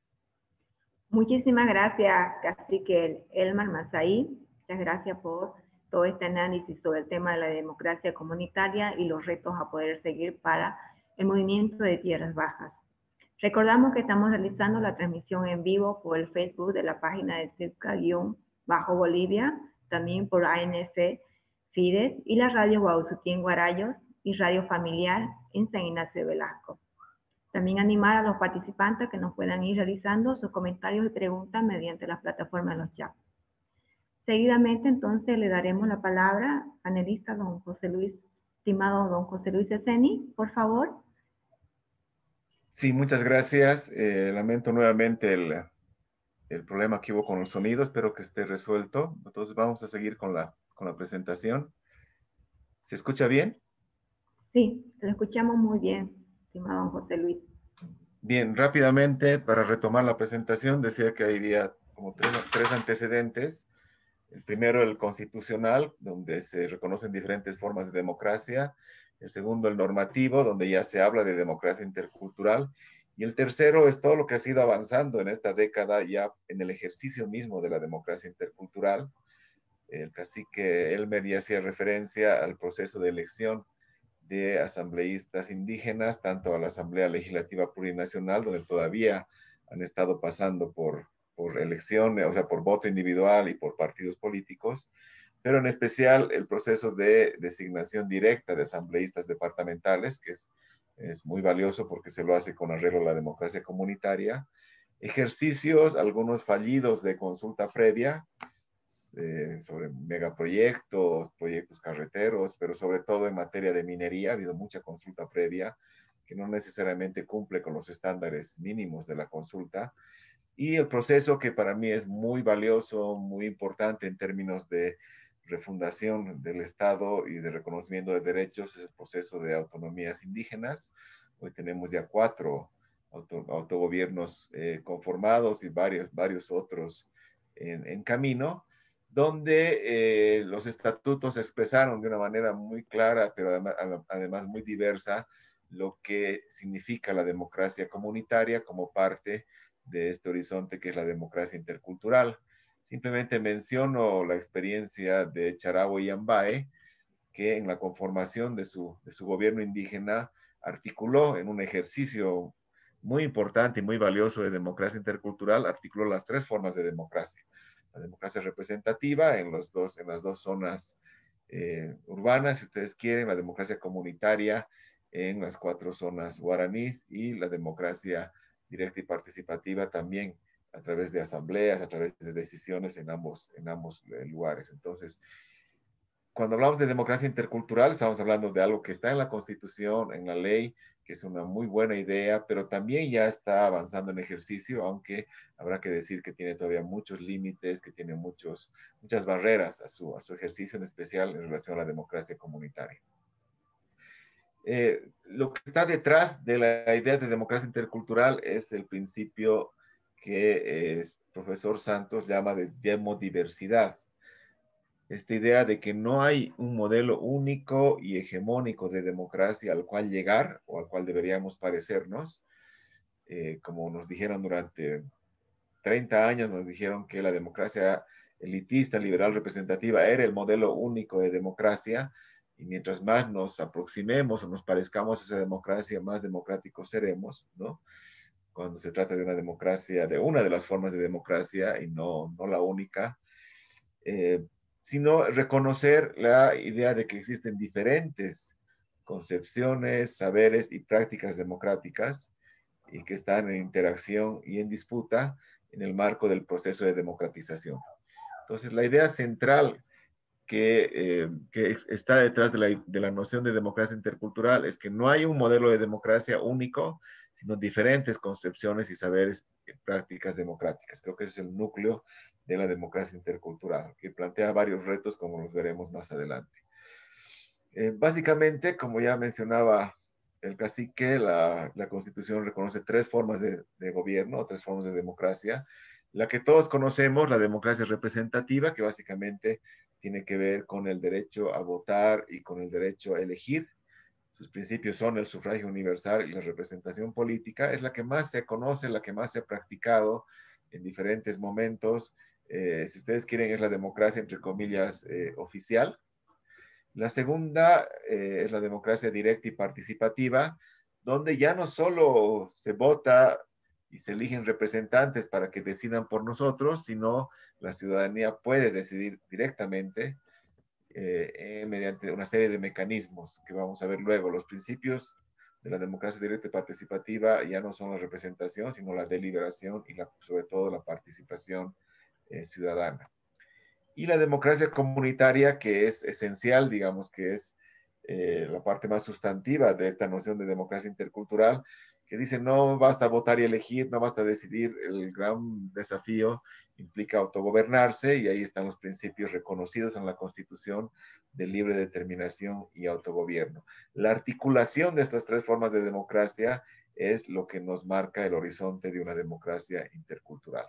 Muchísimas gracias, cacique Elmar Masaí. Muchas gracias por todo este análisis sobre el tema de la democracia comunitaria y los retos a poder seguir para el movimiento de Tierras Bajas. Recordamos que estamos realizando la transmisión en vivo por el Facebook de la página de Circa-Bolivia, también por A N F Fides y la radio Guauzuquín Guarayos y Radio Familiar en San Ignacio de Velasco. También animar a los participantes que nos puedan ir realizando sus comentarios y preguntas mediante la plataforma de los chats. Seguidamente, entonces, le daremos la palabra al panelista don José Luis, estimado don José Luis Esseni, por favor. Sí, muchas gracias. Eh, lamento nuevamente el, el problema que hubo con el sonido. Espero que esté resuelto. Entonces vamos a seguir con la, con la presentación. ¿Se escucha bien? Sí, lo escuchamos muy bien, estimado don José Luis. Bien, rápidamente, para retomar la presentación, decía que había como tres, tres antecedentes. El primero, el constitucional, donde se reconocen diferentes formas de democracia. El segundo, el normativo, donde ya se habla de democracia intercultural. Y el tercero es todo lo que ha sido avanzando en esta década ya en el ejercicio mismo de la democracia intercultural. El cacique Elmer ya hacía referencia al proceso de elección de asambleístas indígenas, tanto a la Asamblea Legislativa Plurinacional, donde todavía han estado pasando por, por elecciones, o sea, por voto individual y por partidos políticos, pero en especial el proceso de designación directa de asambleístas departamentales, que es, es muy valioso porque se lo hace con arreglo a la democracia comunitaria, ejercicios, algunos fallidos de consulta previa, Eh, sobre megaproyectos, proyectos carreteros, pero sobre todo en materia de minería ha habido mucha consulta previa que no necesariamente cumple con los estándares mínimos de la consulta. Y el proceso que para mí es muy valioso, muy importante en términos de refundación del Estado y de reconocimiento de derechos es el proceso de autonomías indígenas. Hoy tenemos ya cuatro auto, autogobiernos eh, conformados y varios, varios otros en, en camino, donde eh, los estatutos expresaron de una manera muy clara, pero además, además muy diversa, lo que significa la democracia comunitaria como parte de este horizonte que es la democracia intercultural. Simplemente menciono la experiencia de Charahue y Ambae, que en la conformación de su, de su gobierno indígena articuló en un ejercicio muy importante y muy valioso de democracia intercultural, articuló las tres formas de democracia. La democracia representativa en, los dos, en las dos zonas eh, urbanas, si ustedes quieren, la democracia comunitaria en las cuatro zonas guaraníes y la democracia directa y participativa también a través de asambleas, a través de decisiones en ambos, en ambos lugares. Entonces, cuando hablamos de democracia intercultural, estamos hablando de algo que está en la Constitución, en la ley, que es una muy buena idea, pero también ya está avanzando en ejercicio, aunque habrá que decir que tiene todavía muchos límites, que tiene muchos, muchas barreras a su, a su ejercicio, en especial en relación a la democracia comunitaria. Eh, lo que está detrás de la idea de democracia intercultural es el principio que eh, el profesor Santos llama de demodiversidad. esta idea de que no hay un modelo único y hegemónico de democracia al cual llegar o al cual deberíamos parecernos. Eh, como nos dijeron durante treinta años, nos dijeron que la democracia elitista, liberal, representativa era el modelo único de democracia, y mientras más nos aproximemos o nos parezcamos a esa democracia, más democráticos seremos, ¿no? Cuando se trata de una democracia, de una de las formas de democracia y no, no la única. Eh, sino reconocer la idea de que existen diferentes concepciones, saberes y prácticas democráticas y que están en interacción y en disputa en el marco del proceso de democratización. Entonces, la idea central que, eh, que está detrás de la, de la noción de democracia intercultural es que no hay un modelo de democracia único, sino diferentes concepciones y saberes y prácticas democráticas. Creo que ese es el núcleo de la democracia intercultural, que plantea varios retos como los veremos más adelante. Eh, básicamente, como ya mencionaba el cacique, la, la Constitución reconoce tres formas de, de gobierno, tres formas de democracia. La que todos conocemos, la democracia representativa, que básicamente tiene que ver con el derecho a votar y con el derecho a elegir. Sus principios son el sufragio universal y la representación política. Es la que más se conoce, la que más se ha practicado en diferentes momentos. Eh, si ustedes quieren, es la democracia, entre comillas, eh, oficial. La segunda eh, es la democracia directa y participativa, donde ya no solo se vota y se eligen representantes para que decidan por nosotros, sino la ciudadanía puede decidir directamente eh, eh, mediante una serie de mecanismos que vamos a ver luego. Los principios de la democracia directa y participativa ya no son la representación, sino la deliberación y la, sobre todo la participación eh, ciudadana. Y la democracia comunitaria, que es esencial, digamos que es eh, la parte más sustantiva de esta noción de democracia intercultural, que dice no basta votar y elegir, no basta decidir, el gran desafío implica autogobernarse, y ahí están los principios reconocidos en la Constitución de libre determinación y autogobierno. La articulación de estas tres formas de democracia es lo que nos marca el horizonte de una democracia intercultural.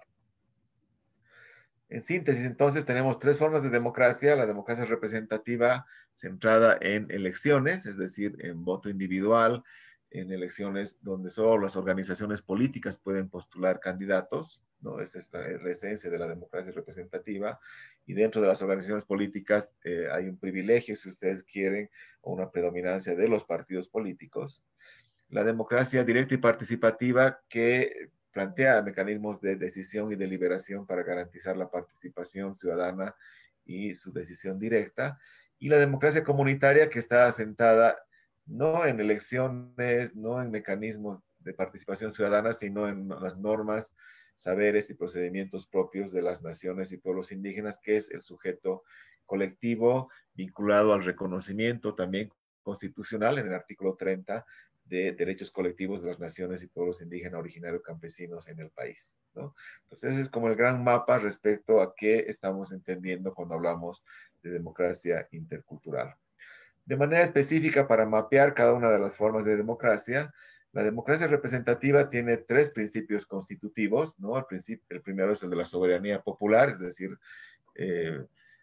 En síntesis, entonces, tenemos tres formas de democracia. La democracia representativa centrada en elecciones, es decir, en voto individual, en elecciones donde solo las organizaciones políticas pueden postular candidatos, ¿no? Esa es la, la esencia de la democracia representativa. Y dentro de las organizaciones políticas eh, hay un privilegio, si ustedes quieren, o una predominancia de los partidos políticos. La democracia directa y participativa, que plantea mecanismos de decisión y deliberación para garantizar la participación ciudadana y su decisión directa. Y la democracia comunitaria, que está asentada no en elecciones, no en mecanismos de participación ciudadana, sino en las normas, saberes y procedimientos propios de las naciones y pueblos indígenas, que es el sujeto colectivo vinculado al reconocimiento también constitucional en el artículo treinta de derechos colectivos de las naciones y pueblos indígenas originarios campesinos en el país, ¿no? Entonces, ese es como el gran mapa respecto a qué estamos entendiendo cuando hablamos de democracia intercultural. De manera específica, para mapear cada una de las formas de democracia, la democracia representativa tiene tres principios constitutivos, ¿no? El, principio, el primero es el de la soberanía popular, es decir, eh,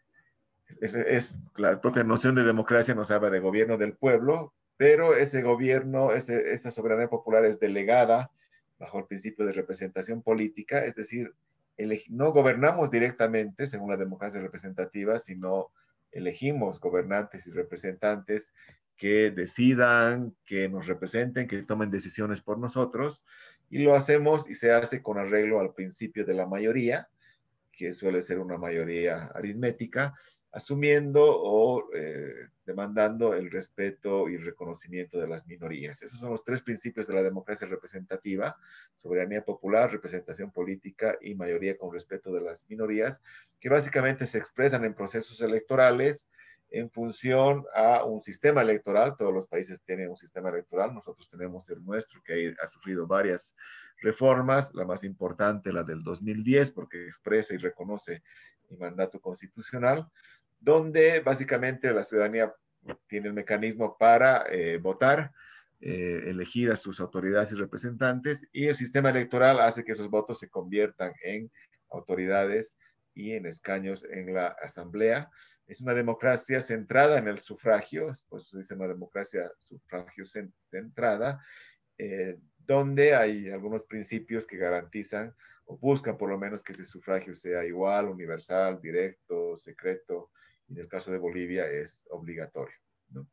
es, es la propia noción de democracia nos habla de gobierno del pueblo, pero ese gobierno, ese, esa soberanía popular es delegada bajo el principio de representación política, es decir, no gobernamos directamente según la democracia representativa, sino elegimos gobernantes y representantes que decidan, que nos representen, que tomen decisiones por nosotros, y lo hacemos y se hace con arreglo al principio de la mayoría, que suele ser una mayoría aritmética, asumiendo o eh, demandando el respeto y reconocimiento de las minorías. Esos son los tres principios de la democracia representativa: soberanía popular, representación política y mayoría con respeto de las minorías, que básicamente se expresan en procesos electorales en función a un sistema electoral. Todos los países tienen un sistema electoral, nosotros tenemos el nuestro, que ha sufrido varias reformas, la más importante, la del dos mil diez, porque expresa y reconoce el mandato constitucional, donde básicamente la ciudadanía tiene el mecanismo para eh, votar, eh, elegir a sus autoridades y representantes, y el sistema electoral hace que esos votos se conviertan en autoridades y en escaños en la asamblea. Es una democracia centrada en el sufragio, pues se dice una democracia sufragio centrada, eh, donde hay algunos principios que garantizan o buscan por lo menos que ese sufragio sea igual, universal, directo, secreto, y en el caso de Bolivia es obligatorio, ¿no?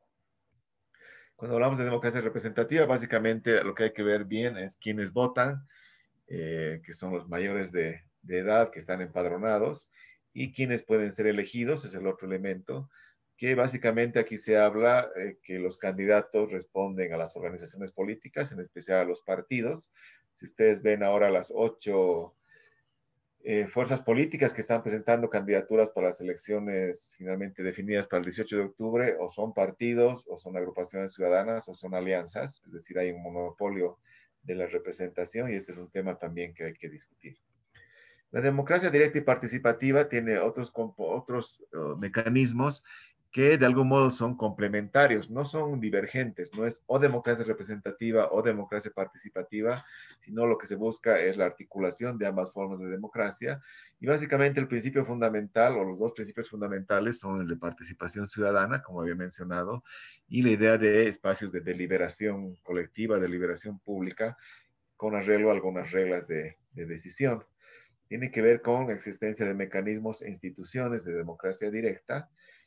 Cuando hablamos de democracia representativa, básicamente lo que hay que ver bien es quiénes votan, eh, que son los mayores de, de edad que están empadronados, y quiénes pueden ser elegidos, es el otro elemento, que básicamente aquí se habla eh, que los candidatos responden a las organizaciones políticas, en especial a los partidos. Si ustedes ven ahora las ocho eh, fuerzas políticas que están presentando candidaturas para las elecciones finalmente definidas para el dieciocho de octubre, o son partidos, o son agrupaciones ciudadanas, o son alianzas, es decir, hay un monopolio de la representación, y este es un tema también que hay que discutir. La democracia directa y participativa tiene otros, otros uh, mecanismos que de algún modo son complementarios, no son divergentes, no es o democracia representativa o democracia participativa, sino lo que se busca es la articulación de ambas formas de democracia. Y básicamente el principio fundamental, o los dos principios fundamentales, son el de participación ciudadana, como había mencionado, y la idea de espacios de deliberación colectiva, deliberación pública, con arreglo a algunas reglas de, de decisión. Tiene que ver con la existencia de mecanismos e instituciones de democracia directa,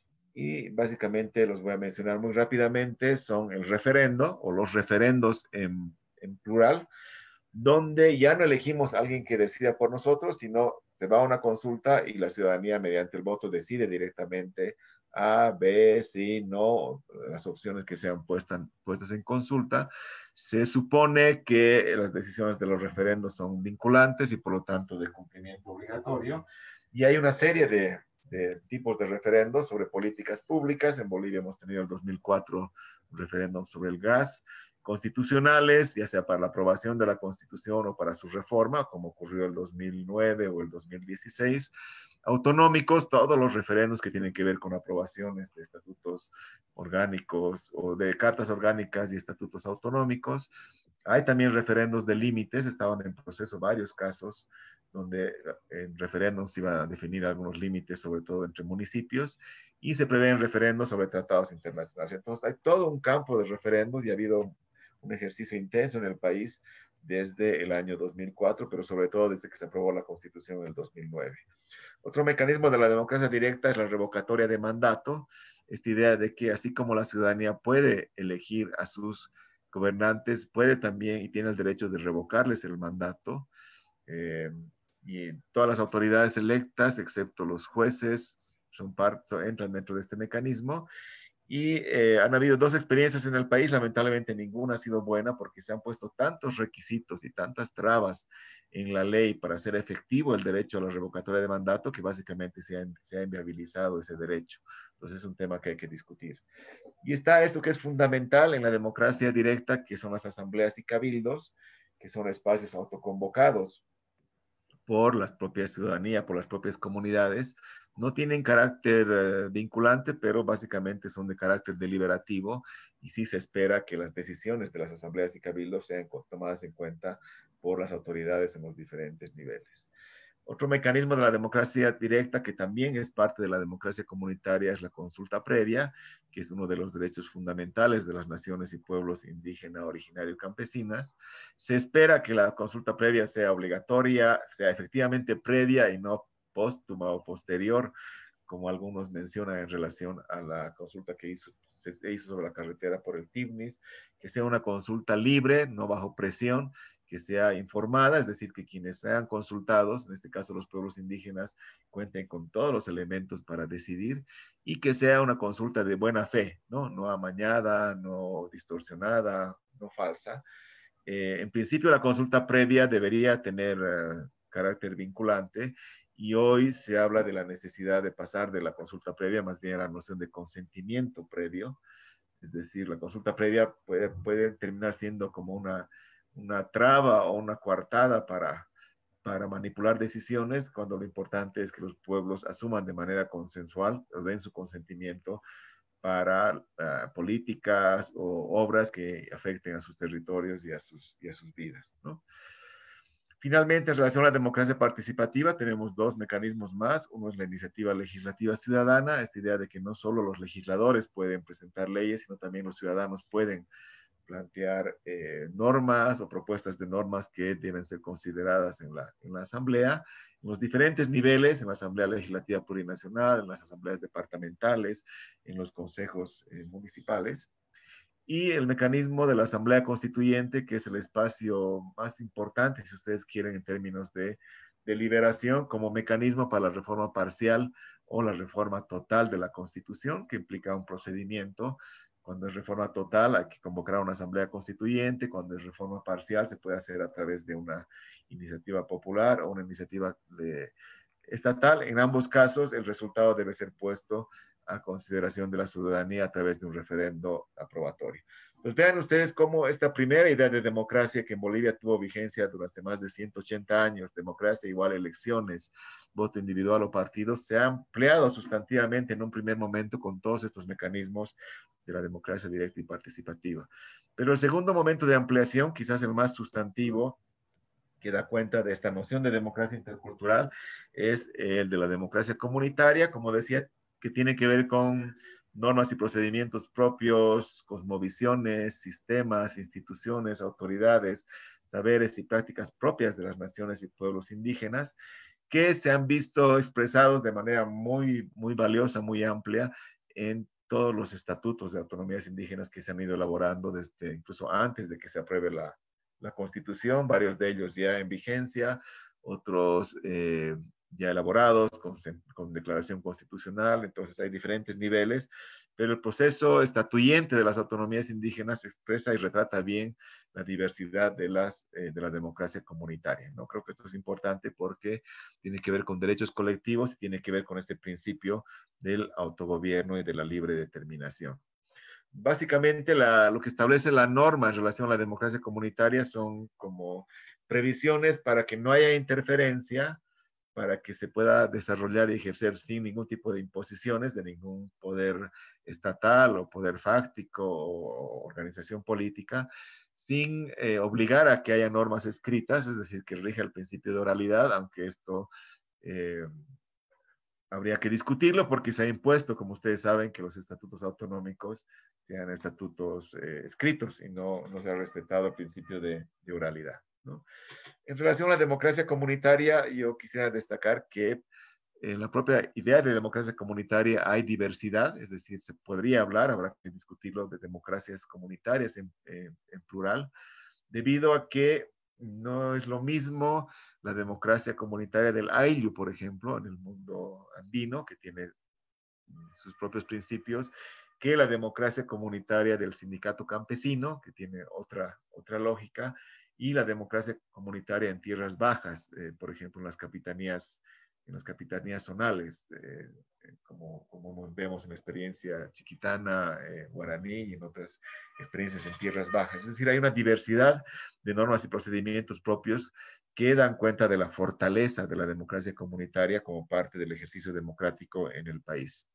y básicamente los voy a mencionar muy rápidamente. Son el referendo o los referendos en, en plural, donde ya no elegimos a alguien que decida por nosotros, sino se va a una consulta y la ciudadanía mediante el voto decide directamente A, B, sí, no, las opciones que sean puestas, puestas en consulta. Se supone que las decisiones de los referendos son vinculantes y por lo tanto de cumplimiento obligatorio, y hay una serie de, de tipos de referendos sobre políticas públicas. En Bolivia hemos tenido el dos mil cuatro un referéndum sobre el gas, constitucionales, ya sea para la aprobación de la Constitución o para su reforma, como ocurrió el dos mil nueve o el dos mil dieciséis, autonómicos, todos los referendos que tienen que ver con aprobaciones de estatutos orgánicos o de cartas orgánicas y estatutos autonómicos. Hay también referendos de límites, estaban en proceso varios casos donde en referéndums se iban a definir algunos límites, sobre todo entre municipios, y se prevén referendos sobre tratados internacionales. Entonces, hay todo un campo de referendos y ha habido un ejercicio intenso en el país desde el año dos mil cuatro, pero sobre todo desde que se aprobó la Constitución en el dos mil nueve. Otro mecanismo de la democracia directa es la revocatoria de mandato, esta idea de que así como la ciudadanía puede elegir a sus gobernantes, puede también y tiene el derecho de revocarles el mandato. Eh, y todas las autoridades electas, excepto los jueces, son parte, son, entran dentro de este mecanismo. Y eh, han habido dos experiencias en el país, lamentablemente ninguna ha sido buena, porque se han puesto tantos requisitos y tantas trabas en la ley para hacer efectivo el derecho a la revocatoria de mandato, que básicamente se ha, se ha inviabilizado ese derecho. Entonces es un tema que hay que discutir. Y está esto que es fundamental en la democracia directa, que son las asambleas y cabildos, que son espacios autoconvocados por la propia ciudadanía, por las propias comunidades. No tienen carácter eh, vinculante, pero básicamente son de carácter deliberativo, y sí se espera que las decisiones de las asambleas y cabildos sean tomadas en cuenta por las autoridades en los diferentes niveles. Otro mecanismo de la democracia directa, que también es parte de la democracia comunitaria, es la consulta previa, que es uno de los derechos fundamentales de las naciones y pueblos indígenas, originarios y campesinas. Se espera que la consulta previa sea obligatoria, sea efectivamente previa y no póstuma o posterior, como algunos mencionan en relación a la consulta que hizo, se hizo sobre la carretera por el Tibnis, que sea una consulta libre, no bajo presión, que sea informada, es decir, que quienes sean consultados, en este caso los pueblos indígenas, cuenten con todos los elementos para decidir, y que sea una consulta de buena fe, no, no amañada, no distorsionada, no falsa. Eh, en principio, la consulta previa debería tener uh, carácter vinculante, y hoy se habla de la necesidad de pasar de la consulta previa más bien a la noción de consentimiento previo. Es decir, la consulta previa puede, puede terminar siendo como una una traba o una coartada para, para manipular decisiones, cuando lo importante es que los pueblos asuman de manera consensual o den su consentimiento para uh, políticas o obras que afecten a sus territorios y a sus, y a sus vidas, ¿no? Finalmente, en relación a la democracia participativa, tenemos dos mecanismos más. Uno es la iniciativa legislativa ciudadana, esta idea de que no solo los legisladores pueden presentar leyes, sino también los ciudadanos pueden plantear eh, normas o propuestas de normas que deben ser consideradas en la, en la asamblea, en los diferentes niveles, en la asamblea legislativa plurinacional, en las asambleas departamentales, en los consejos eh, municipales. Y el mecanismo de la Asamblea Constituyente, que es el espacio más importante, si ustedes quieren, en términos de deliberación, como mecanismo para la reforma parcial o la reforma total de la Constitución, que implica un procedimiento. Cuando es reforma total, hay que convocar a una Asamblea Constituyente. Cuando es reforma parcial, se puede hacer a través de una iniciativa popular o una iniciativa de, estatal. En ambos casos, el resultado debe ser puesto a consideración de la ciudadanía a través de un referendo aprobatorio. Pues vean ustedes cómo esta primera idea de democracia que en Bolivia tuvo vigencia durante más de ciento ochenta años, democracia igual a elecciones, voto individual o partido, se ha ampliado sustantivamente en un primer momento con todos estos mecanismos de la democracia directa y participativa. Pero el segundo momento de ampliación, quizás el más sustantivo, que da cuenta de esta noción de democracia intercultural, es el de la democracia comunitaria, como decía, que tiene que ver con normas y procedimientos propios, cosmovisiones, sistemas, instituciones, autoridades, saberes y prácticas propias de las naciones y pueblos indígenas, que se han visto expresados de manera muy, muy valiosa, muy amplia en todos los estatutos de autonomías indígenas que se han ido elaborando desde incluso antes de que se apruebe la, la Constitución, varios de ellos ya en vigencia, otros eh, ya elaborados con, con declaración constitucional. Entonces hay diferentes niveles, pero el proceso estatuyente de las autonomías indígenas expresa y retrata bien la diversidad de, las, eh, de la democracia comunitaria, ¿no? Creo que esto es importante porque tiene que ver con derechos colectivos y tiene que ver con este principio del autogobierno y de la libre determinación. Básicamente la, lo que establece la norma en relación a la democracia comunitaria son como previsiones para que no haya interferencia, para que se pueda desarrollar y ejercer sin ningún tipo de imposiciones de ningún poder estatal o poder fáctico o organización política, sin eh, obligar a que haya normas escritas, es decir, que rija el principio de oralidad, aunque esto eh, habría que discutirlo porque se ha impuesto, como ustedes saben, que los estatutos autonómicos sean estatutos eh, escritos y no, no se ha respetado el principio de, de oralidad, ¿no? En relación a la democracia comunitaria, yo quisiera destacar que en la propia idea de democracia comunitaria hay diversidad, es decir, se podría hablar, habrá que discutirlo, de democracias comunitarias en, en, en plural, debido a que no es lo mismo la democracia comunitaria del Ayllu, por ejemplo, en el mundo andino, que tiene sus propios principios, que la democracia comunitaria del sindicato campesino, que tiene otra, otra lógica, y la democracia comunitaria en tierras bajas, eh, por ejemplo, en las capitanías, en las capitanías zonales, eh, como, como vemos en la experiencia chiquitana, eh, guaraní y en otras experiencias en tierras bajas. Es decir, hay una diversidad de normas y procedimientos propios que dan cuenta de la fortaleza de la democracia comunitaria como parte del ejercicio democrático en el país.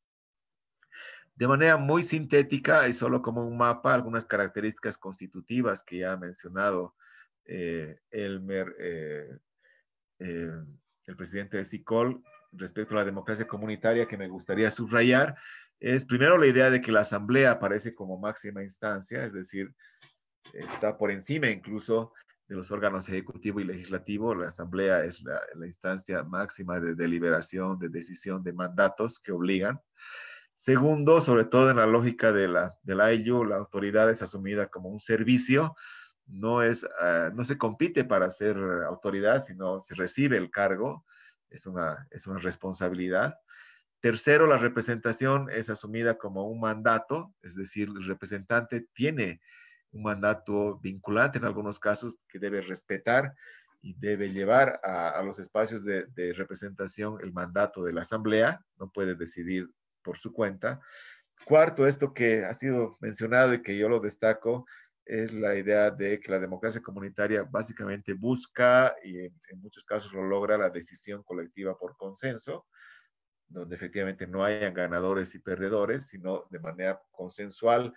De manera muy sintética y solo como un mapa, algunas características constitutivas que ya ha mencionado eh, Elmer, eh, eh, el presidente de SICOL, respecto a la democracia comunitaria que me gustaría subrayar, es primero la idea de que la asamblea aparece como máxima instancia, es decir, está por encima incluso de los órganos ejecutivo y legislativo. La asamblea es la, la instancia máxima de deliberación, de decisión, de mandatos que obligan. Segundo, sobre todo en la lógica de la, de la Ayllu, la autoridad es asumida como un servicio, no, es, uh, no se compite para ser autoridad, sino se recibe el cargo, es una, es una responsabilidad. Tercero, la representación es asumida como un mandato, es decir, el representante tiene un mandato vinculante en algunos casos que debe respetar y debe llevar a, a los espacios de, de representación el mandato de la asamblea, no puede decidir por su cuenta. Cuarto, esto que ha sido mencionado y que yo lo destaco, es la idea de que la democracia comunitaria básicamente busca y en, en muchos casos lo logra la decisión colectiva por consenso, donde efectivamente no hayan ganadores y perdedores, sino de manera consensual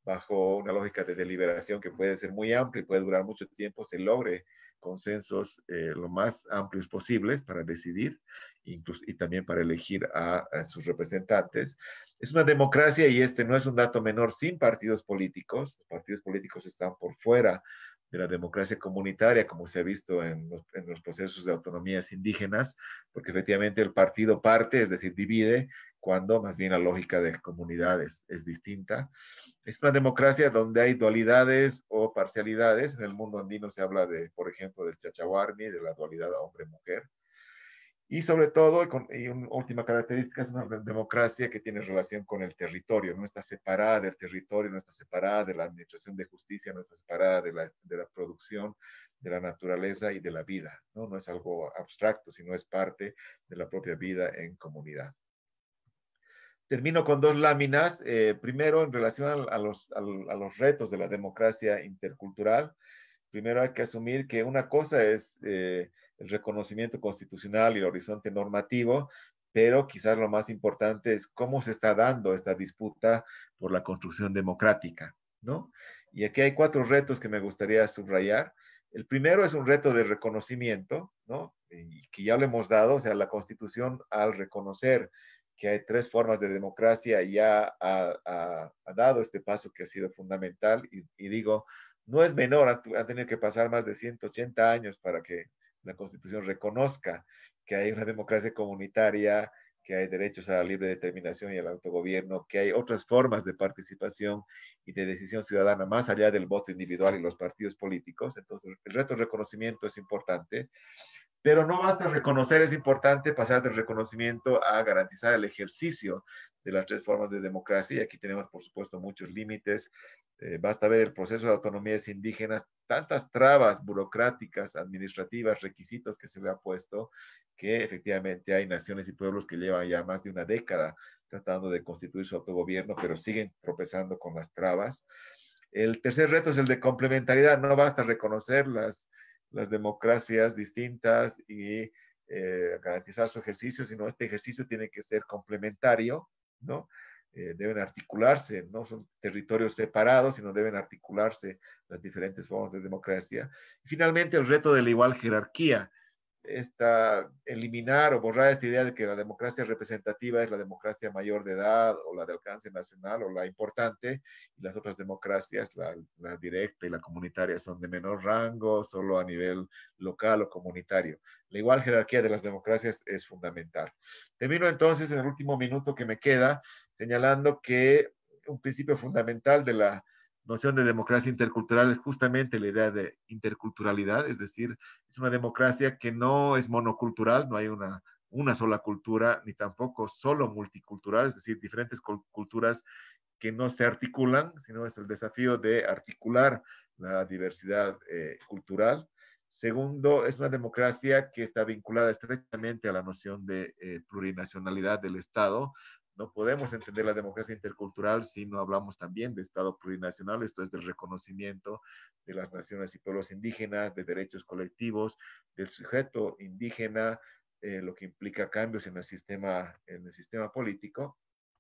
bajo una lógica de deliberación que puede ser muy amplia y puede durar mucho tiempo, se logre consensos eh, lo más amplios posibles para decidir incluso, y también para elegir a, a sus representantes. Es una democracia, y este no es un dato menor, sin partidos políticos. Los partidos políticos están por fuera de la democracia comunitaria, como se ha visto en los, en los procesos de autonomías indígenas, porque efectivamente el partido parte, es decir, divide, cuando más bien la lógica de comunidades es distinta. Es una democracia donde hay dualidades o parcialidades. En el mundo andino se habla de, por ejemplo, del chachahuarmi, de la dualidad hombre-mujer. Y sobre todo, y, con, y una última característica, es una democracia que tiene relación con el territorio, no está separada del territorio, no está separada de la administración de justicia, no está separada de la, de la producción, de la naturaleza y de la vida, ¿no? No es algo abstracto, sino es parte de la propia vida en comunidad. Termino con dos láminas. Eh, primero, en relación a, a, los, a, a los retos de la democracia intercultural. Primero hay que asumir que una cosa es eh, el reconocimiento constitucional y el horizonte normativo, pero quizás lo más importante es cómo se está dando esta disputa por la construcción democrática, ¿no? Y aquí hay cuatro retos que me gustaría subrayar. El primero es un reto de reconocimiento, ¿no? Y que ya lo hemos dado, o sea, la Constitución, al reconocer que hay tres formas de democracia, ya ha, ha, ha dado este paso que ha sido fundamental, y, y digo, no es menor, han, han tenido que pasar más de ciento ochenta años para que la Constitución reconozca que hay una democracia comunitaria, que hay derechos a la libre determinación y al autogobierno, que hay otras formas de participación y de decisión ciudadana más allá del voto individual y los partidos políticos. Entonces, el reto de reconocimiento es importante. Pero no basta reconocer, es importante pasar del reconocimiento a garantizar el ejercicio de las tres formas de democracia. Y aquí tenemos, por supuesto, muchos límites. Eh, basta ver el proceso de autonomías indígenas, tantas trabas burocráticas, administrativas, requisitos que se le ha puesto, que efectivamente hay naciones y pueblos que llevan ya más de una década tratando de constituir su autogobierno, pero siguen tropezando con las trabas. El tercer reto es el de complementariedad. No basta reconocer las las democracias distintas y eh, garantizar su ejercicio, sino este ejercicio tiene que ser complementario, ¿no? Eh, deben articularse, no son territorios separados, sino deben articularse las diferentes formas de democracia. Y finalmente, el reto de la igual jerarquía. Esta, eliminar o borrar esta idea de que la democracia representativa es la democracia mayor de edad o la de alcance nacional o la importante, y las otras democracias, la, la directa y la comunitaria, son de menor rango, solo a nivel local o comunitario. La igual jerarquía de las democracias es fundamental. Termino entonces en el último minuto que me queda señalando que un principio fundamental de la noción de democracia intercultural es justamente la idea de interculturalidad, es decir, es una democracia que no es monocultural, no hay una, una sola cultura, ni tampoco solo multicultural, es decir, diferentes culturas que no se articulan, sino es el desafío de articular la diversidad eh, cultural. Segundo, es una democracia que está vinculada estrechamente a la noción de eh, plurinacionalidad del Estado. No podemos entender la democracia intercultural si no hablamos también de Estado plurinacional, esto es del reconocimiento de las naciones y pueblos indígenas, de derechos colectivos, del sujeto indígena, eh, lo que implica cambios en el sistema, en el sistema político.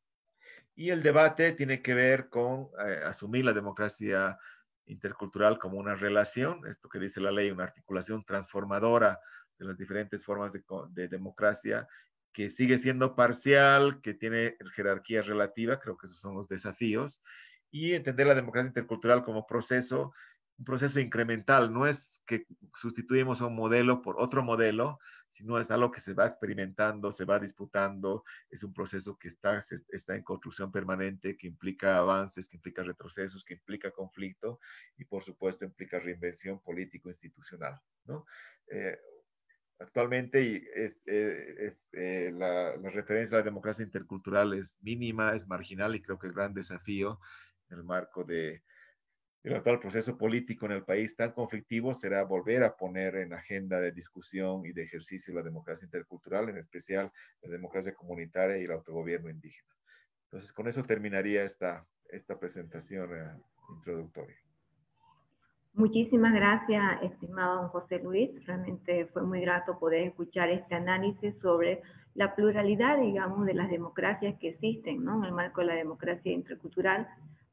Y el debate tiene que ver con eh, asumir la democracia intercultural como una relación, esto que dice la ley, una articulación transformadora de las diferentes formas de, de democracia, que sigue siendo parcial, que tiene jerarquía relativa, creo que esos son los desafíos, y entender la democracia intercultural como proceso, un proceso incremental, no es que sustituimos a un modelo por otro modelo, sino es algo que se va experimentando, se va disputando, es un proceso que está, está en construcción permanente, que implica avances, que implica retrocesos, que implica conflicto y por supuesto implica reinvención político-institucional, ¿no? Eh, Actualmente es, es, eh, la, la referencia a la democracia intercultural es mínima, es marginal, y creo que el gran desafío en el marco de, el actual proceso político en el país tan conflictivo será volver a poner en agenda de discusión y de ejercicio la democracia intercultural, en especial la democracia comunitaria y el autogobierno indígena. Entonces, con eso terminaría esta, esta presentación uh, introductoria. Muchísimas gracias, estimado don José Luis. Realmente fue muy grato poder escuchar este análisis sobre la pluralidad, digamos, de las democracias que existen, ¿no? En el marco de la democracia intercultural,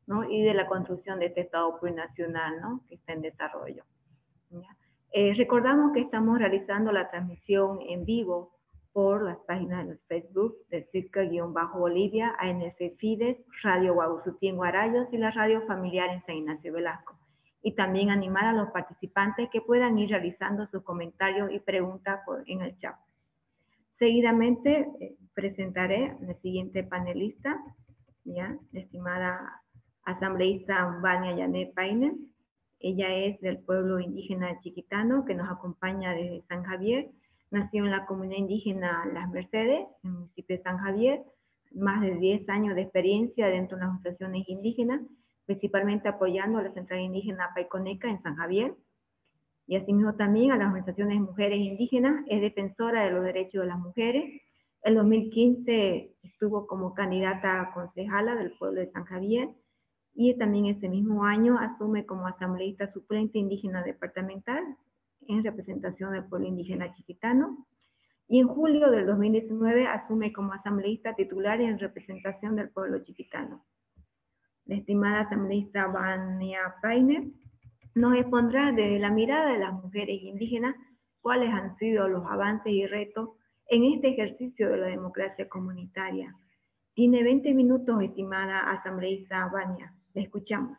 ¿no? Y de la construcción de este Estado plurinacional, ¿no? Que está en desarrollo. ¿Ya? Eh, recordamos que estamos realizando la transmisión en vivo por las páginas de Facebook de Circa-Bolivia, A N F Fides, Radio Guauzutí en Guarayos y la Radio Familiar en San Ignacio Velasco. Y también animar a los participantes que puedan ir realizando sus comentarios y preguntas por, en el chat. Seguidamente eh, presentaré a la siguiente panelista, ¿ya? La estimada asambleísta Vania Yanet Paine. Ella es del pueblo indígena chiquitano que nos acompaña desde San Javier. Nació en la comunidad indígena Las Mercedes, en el municipio de San Javier. Más de diez años de experiencia dentro de las organizaciones indígenas, principalmente apoyando a la central indígena Paiconeca en San Javier. Y asimismo también a las organizaciones de mujeres indígenas, es defensora de los derechos de las mujeres. En dos mil quince estuvo como candidata a concejala del pueblo de San Javier, y también ese mismo año asume como asambleísta suplente indígena departamental en representación del pueblo indígena chiquitano. Y en julio del dos mil diecinueve asume como asambleísta titular en representación del pueblo chiquitano. La estimada asambleísta Vania Paine nos expondrá desde la mirada de las mujeres indígenas cuáles han sido los avances y retos en este ejercicio de la democracia comunitaria. Tiene veinte minutos, estimada asambleísta Vania. La escuchamos.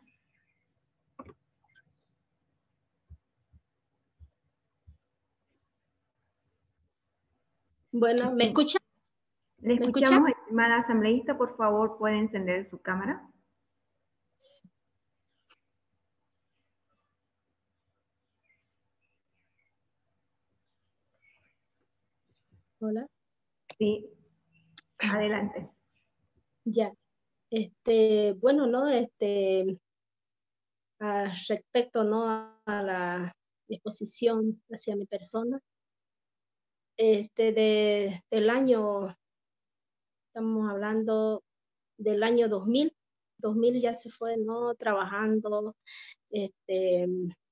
Bueno, ¿me escucha? Le escuchamos, estimada asambleísta. Por favor, ¿puede encender su cámara? Hola. Sí, adelante. Ya. Este, bueno, ¿no? Este, a respecto, ¿no? A la exposición hacia mi persona, este, de, del año, estamos hablando del año dos mil, dos mil ya se fue, ¿no? Trabajando, este,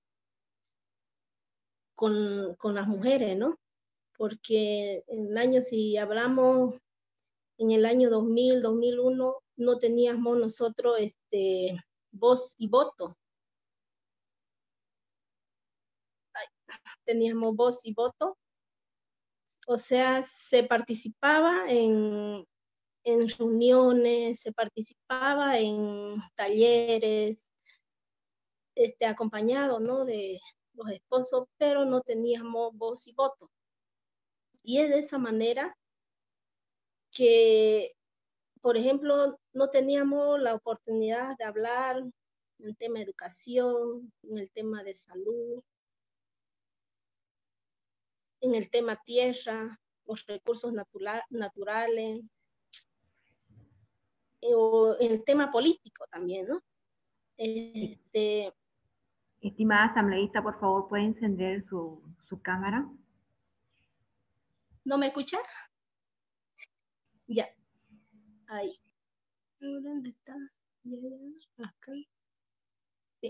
con, con las mujeres, ¿no? Porque en el año, si hablamos, en el año dos mil, dos mil uno, no teníamos nosotros este, voz y voto. Ay, teníamos voz y voto. O sea, se participaba en, en reuniones, se participaba en talleres, este, acompañado, ¿no? De los esposos, pero no teníamos voz y voto. Y es de esa manera que, por ejemplo, no teníamos la oportunidad de hablar en el tema de educación, en el tema de salud, en el tema tierra, los recursos natura, naturales, o en el tema político también, ¿no? Este, Estimada asambleísta, por favor, ¿puede encender su, su cámara? ¿No me escucha? Ya. Ahí. ¿Dónde está? Ya, ya. Acá. Sí.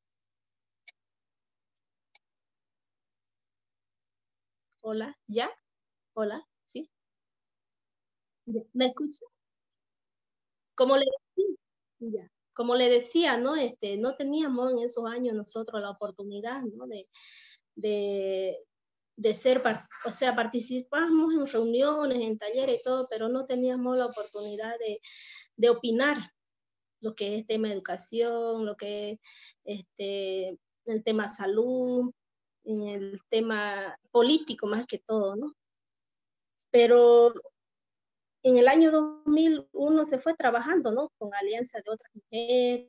Hola, ¿ya? Hola, ¿sí? ¿Me escucha? Como le decía, ya. Como le decía, ¿no? Este, no teníamos en esos años nosotros la oportunidad, ¿no? De, de, de ser, o sea, participamos en reuniones, en talleres y todo, pero no teníamos la oportunidad de, de opinar lo que es tema de educación, lo que es este, el tema salud, en el tema político más que todo, ¿no? Pero en el año dos mil uno se fue trabajando, ¿no? Con alianza de otras mujeres,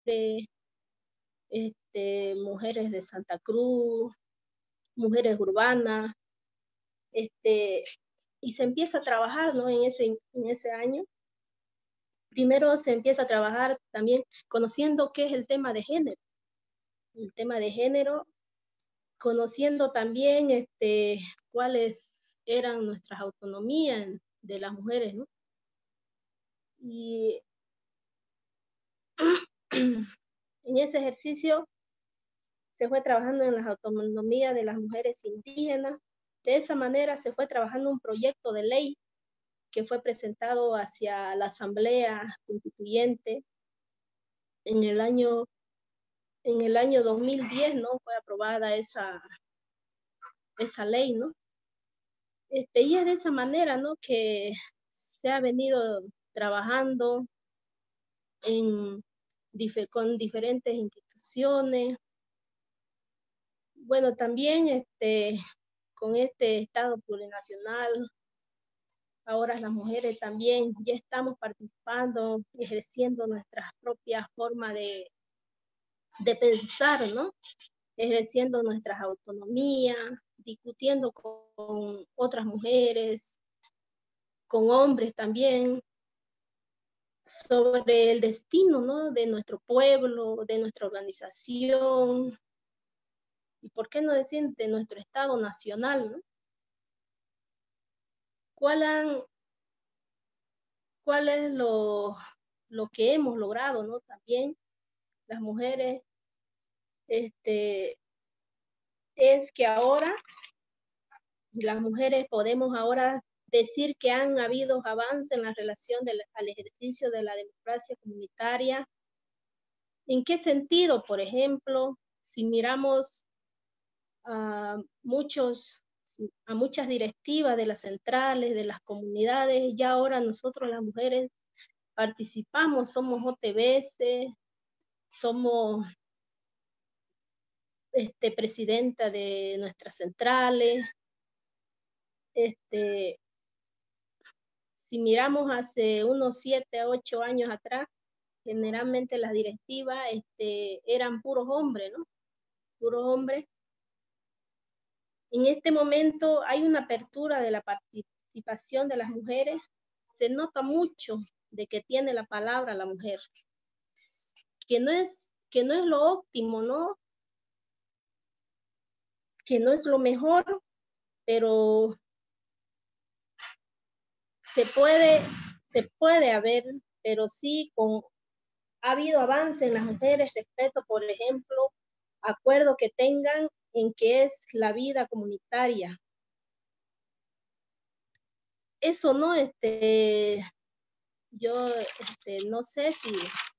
este, mujeres de Santa Cruz, mujeres urbanas, este, y se empieza a trabajar, ¿no? En ese, en ese año. Primero se empieza a trabajar también conociendo qué es el tema de género. El tema de género, conociendo también este, cuáles eran nuestras autonomías de las mujeres, ¿no? Y en ese ejercicio se fue trabajando en las autonomías de las mujeres indígenas. De esa manera se fue trabajando un proyecto de ley que fue presentado hacia la Asamblea Constituyente en el año, en el año dos mil diez, ¿no? Fue aprobada esa, esa ley, ¿no? Este, y es de esa manera, ¿no? Que se ha venido trabajando en, con diferentes instituciones. Bueno, también este, con este Estado plurinacional, ahora las mujeres también ya estamos participando, ejerciendo nuestra propia forma de, de pensar, ¿no? Ejerciendo nuestras autonomías, discutiendo con otras mujeres, con hombres también, sobre el destino, ¿no? De nuestro pueblo, de nuestra organización, y por qué no decir de nuestro Estado nacional, ¿no? ¿Cuál, han, cuál es lo, lo que hemos logrado, ¿no? También las mujeres, este, es que ahora las mujeres podemos ahora decir que han habido avances en la relación del, al ejercicio de la democracia comunitaria. ¿En qué sentido? Por ejemplo, si miramos a, muchos, a muchas directivas de las centrales, de las comunidades, ya ahora nosotros las mujeres participamos, somos O T B C, somos este, presidenta de nuestras centrales. Este, si miramos hace unos siete a ocho años atrás, generalmente las directivas este, eran puros hombres, ¿no? Puros hombres. En este momento hay una apertura de la participación de las mujeres. Se nota mucho de que tiene la palabra la mujer. Que no es, que no es lo óptimo, ¿no? Que no es lo mejor, pero se puede, se puede haber, pero sí con, ha habido avance en las mujeres respecto, por ejemplo, acuerdo que tengan en qué es la vida comunitaria. Eso no, este, yo este, no sé si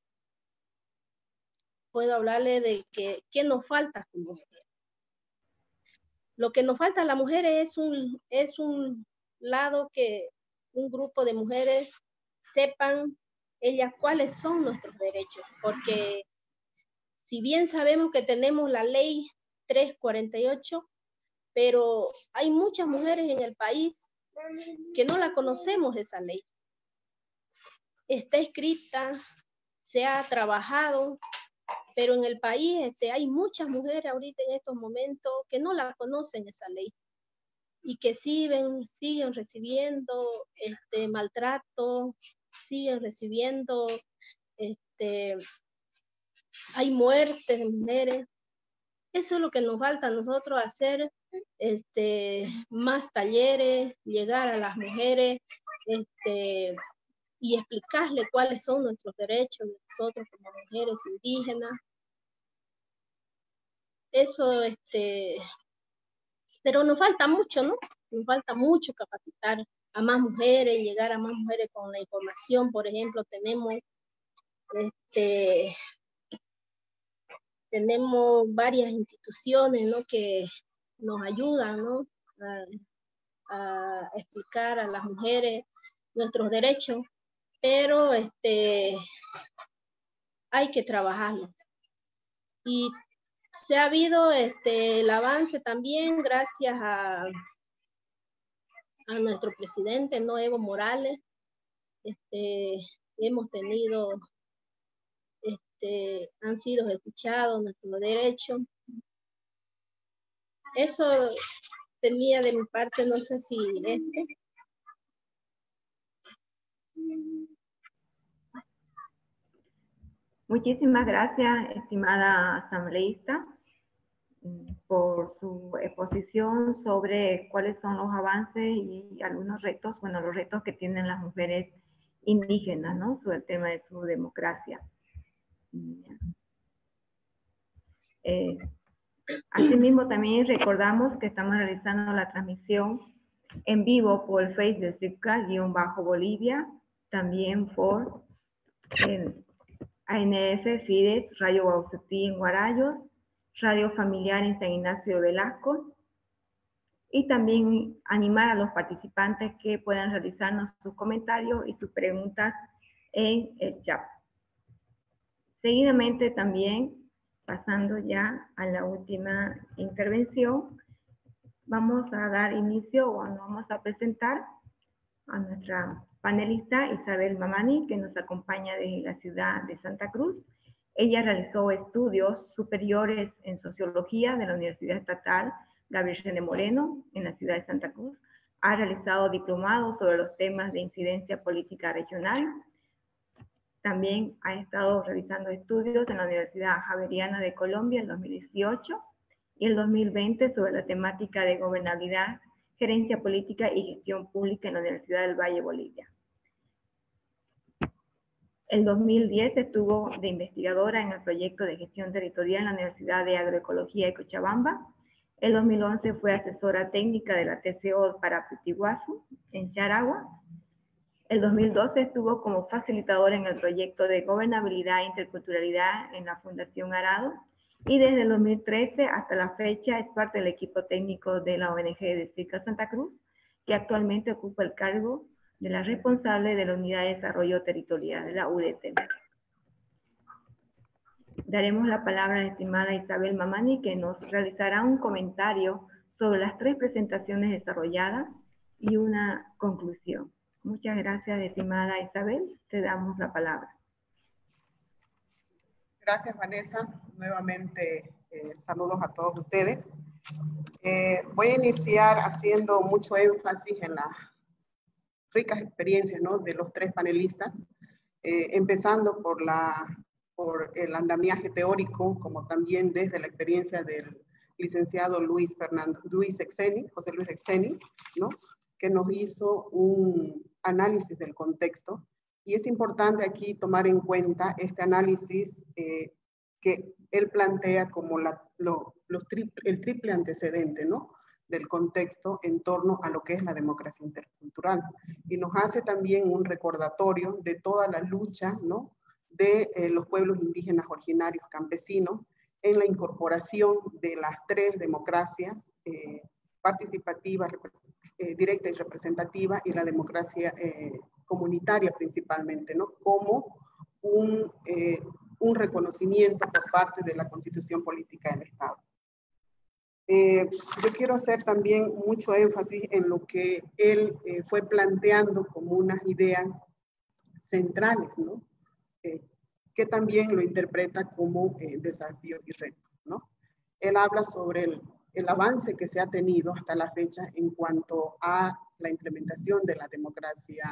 puedo hablarle de que, qué nos falta como mujeres. Lo que nos falta a las mujeres es un, es un lado que un grupo de mujeres sepan ellas cuáles son nuestros derechos, porque si bien sabemos que tenemos la ley trescientos cuarenta y ocho, pero hay muchas mujeres en el país que no la conocemos esa ley. Está escrita, se ha trabajado, pero en el país este, hay muchas mujeres ahorita en estos momentos que no la conocen esa ley y que siguen, siguen recibiendo este, maltrato, siguen recibiendo, este, hay muertes de mujeres. Eso es lo que nos falta a nosotros hacer, este, más talleres, llegar a las mujeres este, y explicarles cuáles son nuestros derechos, nosotros como mujeres indígenas. Eso, este, pero nos falta mucho, ¿no? Nos falta mucho capacitar a más mujeres, llegar a más mujeres con la información. Por ejemplo, tenemos, este, tenemos varias instituciones, ¿no? Que nos ayudan, ¿no? A, a explicar a las mujeres nuestros derechos, pero este, hay que trabajarlo. Y se ha habido este, el avance también gracias a, a nuestro presidente, ¿no? Evo Morales. Este, hemos tenido, este, han sido escuchados nuestros derechos. Eso tenía de mi parte, no sé si este. Muchísimas gracias, estimada asambleísta, por su exposición sobre cuáles son los avances y algunos retos, bueno, los retos que tienen las mujeres indígenas, ¿no? Sobre el tema de su democracia. Eh, asimismo, también recordamos que estamos realizando la transmisión en vivo por el Face de Zipca-Bolivia, también por el A N F Fides, Radio Guausatí en Guarayos, Radio Familiar en San Ignacio de Velasco, y también animar a los participantes que puedan realizarnos sus comentarios y sus preguntas en el chat. Seguidamente también, pasando ya a la última intervención, vamos a dar inicio o nos vamos a presentar a nuestra panelista Isabel Mamani, que nos acompaña de la ciudad de Santa Cruz. Ella realizó estudios superiores en sociología de la Universidad Estatal Gabriel René Moreno en la ciudad de Santa Cruz. Ha realizado diplomados sobre los temas de incidencia política regional. También ha estado realizando estudios en la Universidad Javeriana de Colombia en dos mil dieciocho y el dos mil veinte sobre la temática de gobernabilidad, gerencia política y gestión pública en la Universidad del Valle, Bolivia. El dos mil diez estuvo de investigadora en el proyecto de gestión territorial en la Universidad de Agroecología de Cochabamba. El dos mil once fue asesora técnica de la T C O para Pitiguazú, en Charagua. El dos mil doce estuvo como facilitadora en el proyecto de gobernabilidad e interculturalidad en la Fundación Arado. Y desde el dos mil trece hasta la fecha es parte del equipo técnico de la O N G de Circa Santa Cruz, que actualmente ocupa el cargo de la responsable de la Unidad de Desarrollo Territorial de la U D T. Daremos la palabra a la estimada Isabel Mamani, que nos realizará un comentario sobre las tres presentaciones desarrolladas y una conclusión. Muchas gracias, estimada Isabel. Te damos la palabra. Gracias, Vanessa. Nuevamente, eh, saludos a todos ustedes. Eh, voy a iniciar haciendo mucho énfasis en las ricas experiencias, ¿no?, de los tres panelistas, eh, empezando por la por el andamiaje teórico, como también desde la experiencia del licenciado Luis Fernando, Luis Exeni, José Luis Exeni, ¿no?, que nos hizo un análisis del contexto. Y es importante aquí tomar en cuenta este análisis eh, que él plantea como la, lo, los triple, el triple antecedente, ¿no?, del contexto en torno a lo que es la democracia intercultural. Y nos hace también un recordatorio de toda la lucha, ¿no?, de eh, los pueblos indígenas originarios campesinos en la incorporación de las tres democracias, eh, participativa, eh, directa y representativa, y la democracia eh, comunitaria principalmente, ¿no?, como un, eh, un reconocimiento por parte de la Constitución Política del Estado. Eh, yo quiero hacer también mucho énfasis en lo que él eh, fue planteando como unas ideas centrales, ¿no?, Eh, que también lo interpreta como eh, desafíos y retos, ¿no? Él habla sobre el, el avance que se ha tenido hasta la fecha en cuanto a la implementación de la democracia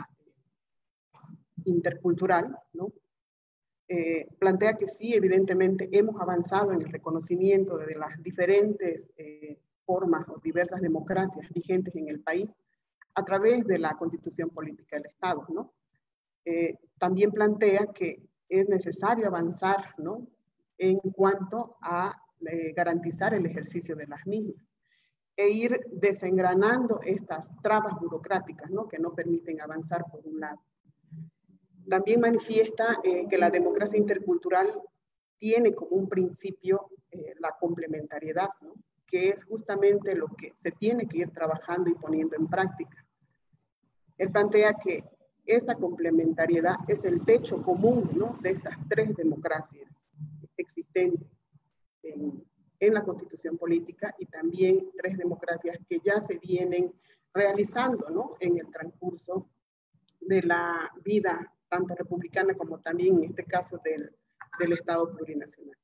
intercultural, ¿no? Eh, plantea que sí, evidentemente hemos avanzado en el reconocimiento de las diferentes eh, formas o diversas democracias vigentes en el país a través de la Constitución Política del Estado, ¿no? Eh, también plantea que es necesario avanzar, ¿no?, en cuanto a eh, garantizar el ejercicio de las mismas e ir desengranando estas trabas burocráticas, ¿no?, que no permiten avanzar por un lado. También manifiesta eh, que la democracia intercultural tiene como un principio eh, la complementariedad, ¿no?, que es justamente lo que se tiene que ir trabajando y poniendo en práctica. Él plantea que esa complementariedad es el techo común, ¿no?, de estas tres democracias existentes en, en la Constitución Política, y también tres democracias que ya se vienen realizando, ¿no?, en el transcurso de la vida tanto republicana como también en este caso del, del Estado plurinacional.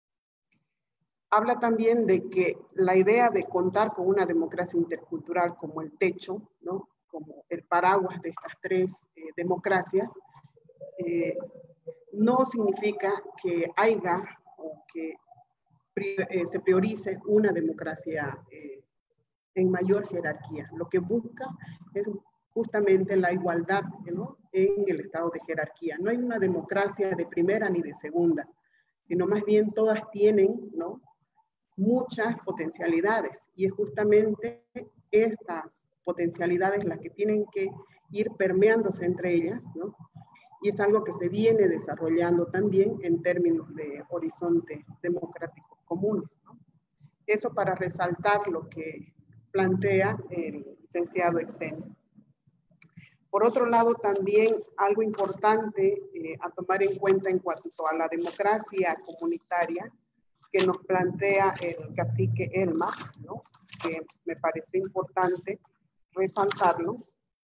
Habla también de que la idea de contar con una democracia intercultural como el techo, ¿no?, como el paraguas de estas tres eh, democracias, eh, no significa que haya o que eh, se priorice una democracia eh, en mayor jerarquía. Lo que busca es justamente la igualdad, ¿no?, en el estado de jerarquía. No hay una democracia de primera ni de segunda, sino más bien todas tienen, ¿no?, muchas potencialidades, y es justamente estas potencialidades las que tienen que ir permeándose entre ellas, ¿no?, y es algo que se viene desarrollando también en términos de horizontes democráticos comunes, ¿no? Eso para resaltar lo que plantea el licenciado Exeni. Por otro lado, también algo importante eh, a tomar en cuenta en cuanto a la democracia comunitaria que nos plantea el cacique Elmar, ¿no? Que me parece importante resaltarlo,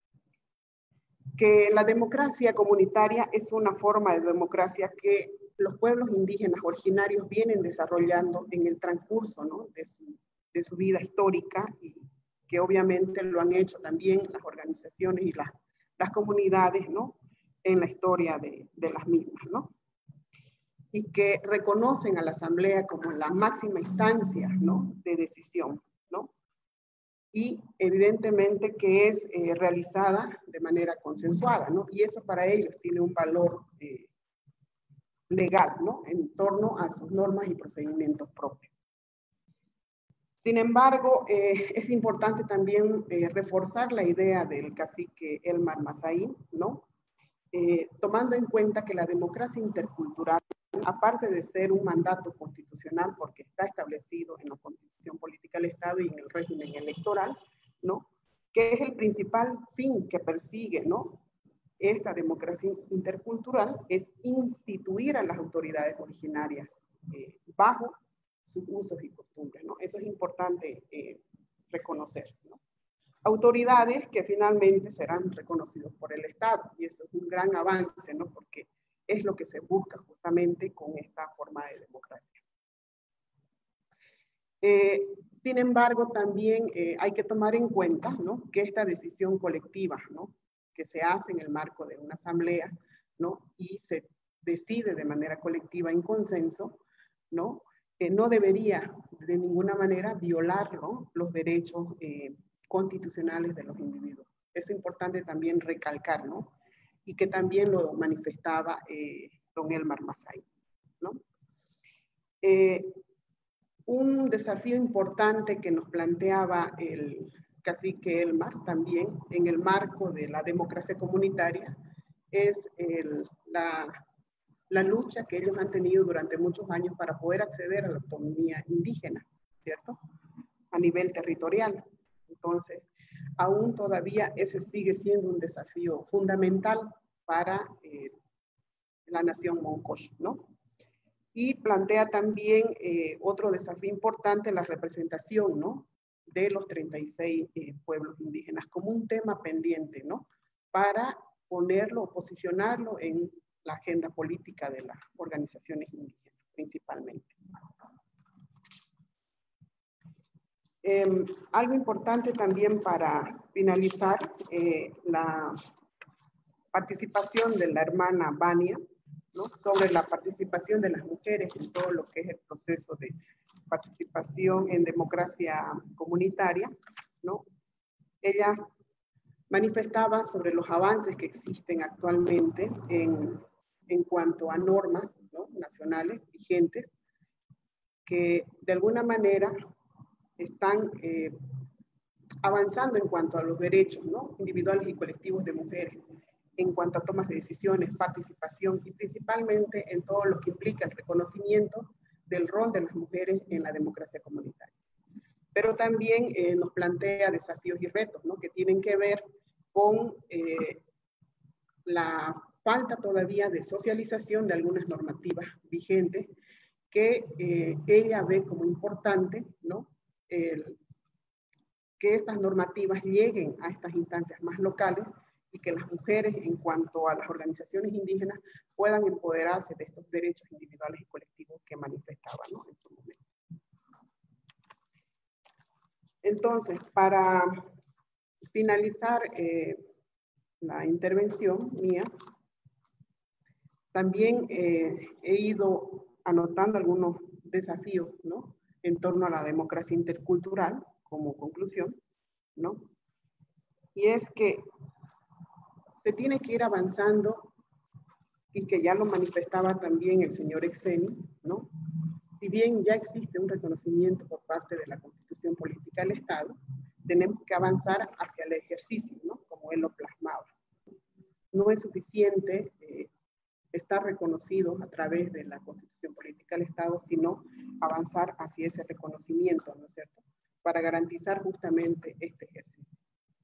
que la democracia comunitaria es una forma de democracia que los pueblos indígenas originarios vienen desarrollando en el transcurso, ¿no? de, su, de su vida histórica, y que obviamente lo han hecho también las organizaciones y las, las comunidades, ¿no? En la historia de, de las mismas, ¿no? Y que reconocen a la asamblea como la máxima instancia, ¿no? De decisión, ¿no? Y evidentemente que es eh, realizada de manera consensuada, ¿no? Y eso para ellos tiene un valor eh, legal, ¿no? En torno a sus normas y procedimientos propios. Sin embargo, eh, es importante también eh, reforzar la idea del cacique Elmar Massaín, ¿no? Eh, tomando en cuenta que la democracia intercultural, aparte de ser un mandato constitucional, porque está establecido en la Constitución Política del Estado y en el régimen electoral, ¿no? Que es el principal fin que persigue, ¿no? Esta democracia intercultural, es instituir a las autoridades originarias eh, bajo sus usos y costumbres, ¿no? Eso es importante eh, reconocer, ¿no? Autoridades que finalmente serán reconocidos por el Estado, y eso es un gran avance, ¿no? Porque es lo que se busca justamente con esta forma de democracia. Eh, sin embargo, también eh, hay que tomar en cuenta, ¿no? Que esta decisión colectiva, ¿no? Que se hace en el marco de una asamblea, ¿no? Y se decide de manera colectiva en consenso, ¿no? Eh, no debería de ninguna manera violar, ¿no? Los derechos eh, constitucionales de los individuos. Es importante también recalcar, ¿no? Y que también lo manifestaba eh, don Elmar Massaín, ¿no? Eh, un desafío importante que nos planteaba el cacique Elmar también en el marco de la democracia comunitaria es el, la, la lucha que ellos han tenido durante muchos años para poder acceder a la autonomía indígena, ¿cierto? A nivel territorial. Entonces, aún todavía ese sigue siendo un desafío fundamental para eh, la nación Moncosh, ¿no? Y plantea también eh, otro desafío importante, la representación, ¿no? De los treinta y seis eh, pueblos indígenas como un tema pendiente, ¿no? Para ponerlo, posicionarlo en la agenda política de las organizaciones indígenas, principalmente. Eh, algo importante también para finalizar, eh, la participación de la hermana Vania, ¿no? Sobre la participación de las mujeres en todo lo que es el proceso de participación en democracia comunitaria, ¿no? Ella manifestaba sobre los avances que existen actualmente en, en cuanto a normas, ¿no? Nacionales vigentes, que de alguna manera están eh, avanzando en cuanto a los derechos, ¿no? Individuales y colectivos de mujeres, en cuanto a tomas de decisiones, participación y principalmente en todo lo que implica el reconocimiento del rol de las mujeres en la democracia comunitaria. Pero también eh, nos plantea desafíos y retos, ¿no? Que tienen que ver con eh, la falta todavía de socialización de algunas normativas vigentes que eh, ella ve como importante, ¿no? El, que estas normativas lleguen a estas instancias más locales y que las mujeres, en cuanto a las organizaciones indígenas, puedan empoderarse de estos derechos individuales y colectivos que manifestaban, ¿no? En su momento. Entonces, para finalizar eh, la intervención mía, también eh, he ido anotando algunos desafíos, ¿no? En torno a la democracia intercultural, como conclusión, ¿no? Y es que se tiene que ir avanzando, y que ya lo manifestaba también el señor Exeni, ¿no? Si bien ya existe un reconocimiento por parte de la Constitución Política del Estado, tenemos que avanzar hacia el ejercicio, ¿no? Como él lo plasmaba. No es suficiente eh, estar reconocidos a través de la Constitución Política del Estado, sino avanzar hacia ese reconocimiento, ¿no es cierto?, para garantizar justamente este ejercicio.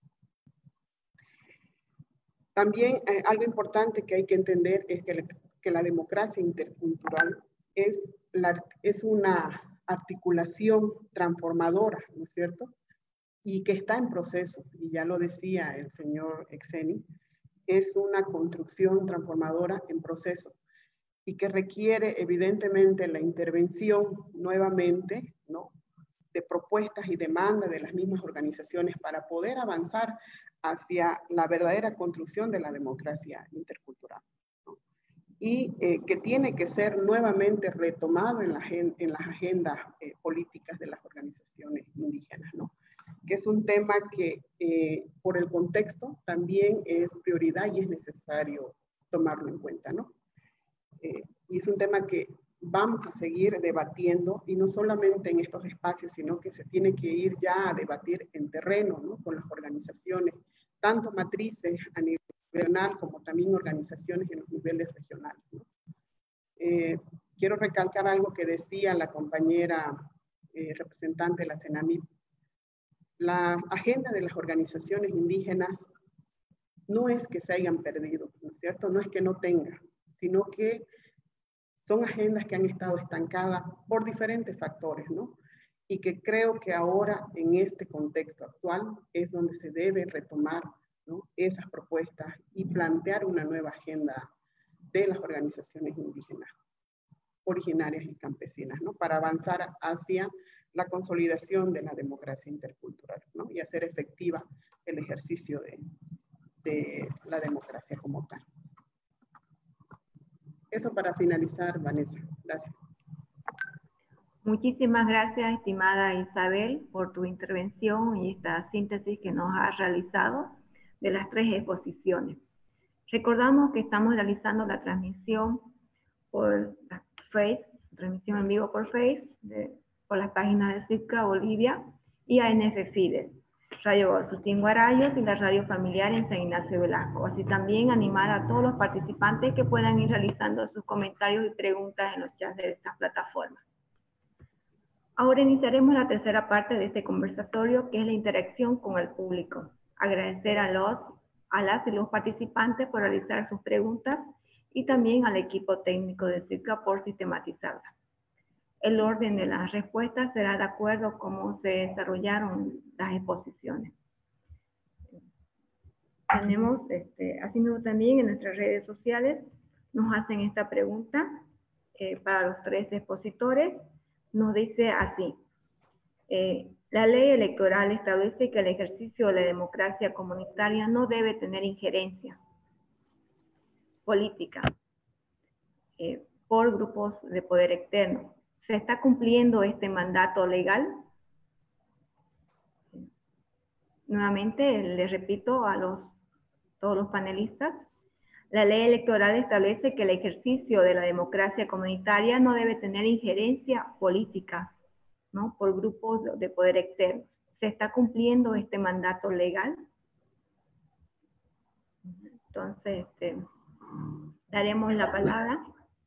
También eh, algo importante que hay que entender es que la, que la democracia intercultural es, la, es una articulación transformadora, ¿no es cierto?, y que está en proceso, y ya lo decía el señor Exeni, es una construcción transformadora en proceso, y que requiere evidentemente la intervención nuevamente, ¿no?, de propuestas y demandas de las mismas organizaciones para poder avanzar hacia la verdadera construcción de la democracia intercultural, ¿no? Y eh, que tiene que ser nuevamente retomado en, la, en las agendas eh, políticas de las organizaciones indígenas, ¿no?, que es un tema que eh, por el contexto también es prioridad y es necesario tomarlo en cuenta, ¿no? Eh, y es un tema que vamos a seguir debatiendo, y no solamente en estos espacios, sino que se tiene que ir ya a debatir en terreno, ¿no?, con las organizaciones, tanto matrices a nivel nacional como también organizaciones en los niveles regionales, ¿no? Eh, quiero recalcar algo que decía la compañera eh, representante de la CENAMIP. La agenda de las organizaciones indígenas no es que se hayan perdido, ¿no es cierto?, no es que no tengan, sino que son agendas que han estado estancadas por diferentes factores, ¿no? Y que creo que ahora, en este contexto actual, es donde se debe retomar, ¿no?, esas propuestas y plantear una nueva agenda de las organizaciones indígenas, originarias y campesinas, ¿no?, para avanzar hacia la consolidación de la democracia intercultural, ¿no?, y hacer efectiva el ejercicio de, de la democracia como tal. Eso para finalizar, Vanessa. Gracias. Muchísimas gracias, estimada Isabel, por tu intervención y esta síntesis que nos has realizado de las tres exposiciones. Recordamos que estamos realizando la transmisión por Face, transmisión en vivo por Face, de, por las páginas de CIPCA Bolivia y A N F Fides, Radio Sustín Guarayos y la Radio Familiar en San Ignacio Velasco. Así también animar a todos los participantes que puedan ir realizando sus comentarios y preguntas en los chats de estas plataformas. Ahora iniciaremos la tercera parte de este conversatorio, que es la interacción con el público. Agradecer a, los, a las y los participantes por realizar sus preguntas y también al equipo técnico de CIPCA por sistematizarlas. El orden de las respuestas será de acuerdo a cómo se desarrollaron las exposiciones. Tenemos, este, asimismo también en nuestras redes sociales, nos hacen esta pregunta eh, para los tres expositores. Nos dice así, eh, la ley electoral establece que el ejercicio de la democracia comunitaria no debe tener injerencia política eh, por grupos de poder externo. ¿Se está cumpliendo este mandato legal? Nuevamente, les repito a los, todos los panelistas, la ley electoral establece que el ejercicio de la democracia comunitaria no debe tener injerencia política, ¿no?, por grupos de poder externo. ¿Se está cumpliendo este mandato legal? Entonces, este, daremos la palabra.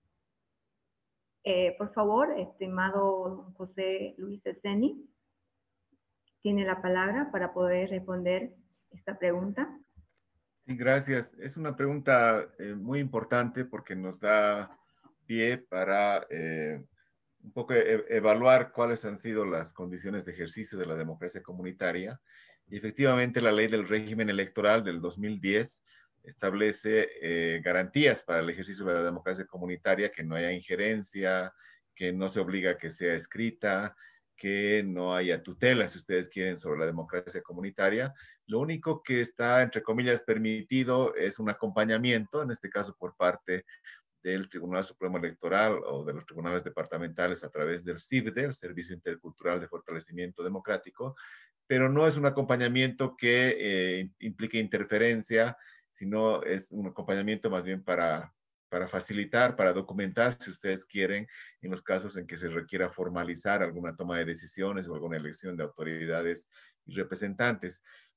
Eh, por favor, estimado José Luis Exeni, tiene la palabra para poder responder esta pregunta. Sí, gracias. Es una pregunta eh, muy importante porque nos da pie para eh, un poco e evaluar cuáles han sido las condiciones de ejercicio de la democracia comunitaria. Y efectivamente, la ley del régimen electoral del dos mil diez establece eh, garantías para el ejercicio de la democracia comunitaria, que no haya injerencia, que no se obliga a que sea escrita, que no haya tutela, si ustedes quieren, sobre la democracia comunitaria. Lo único que está, entre comillas, permitido es un acompañamiento, en este caso por parte del Tribunal Supremo Electoral o de los tribunales departamentales a través del C I V D E, el Servicio Intercultural de Fortalecimiento Democrático, pero no es un acompañamiento que eh, implique interferencia, sino es un acompañamiento más bien para, para facilitar, para documentar, si ustedes quieren, en los casos en que se requiera formalizar alguna toma de decisiones o alguna elección de autoridades y representantes.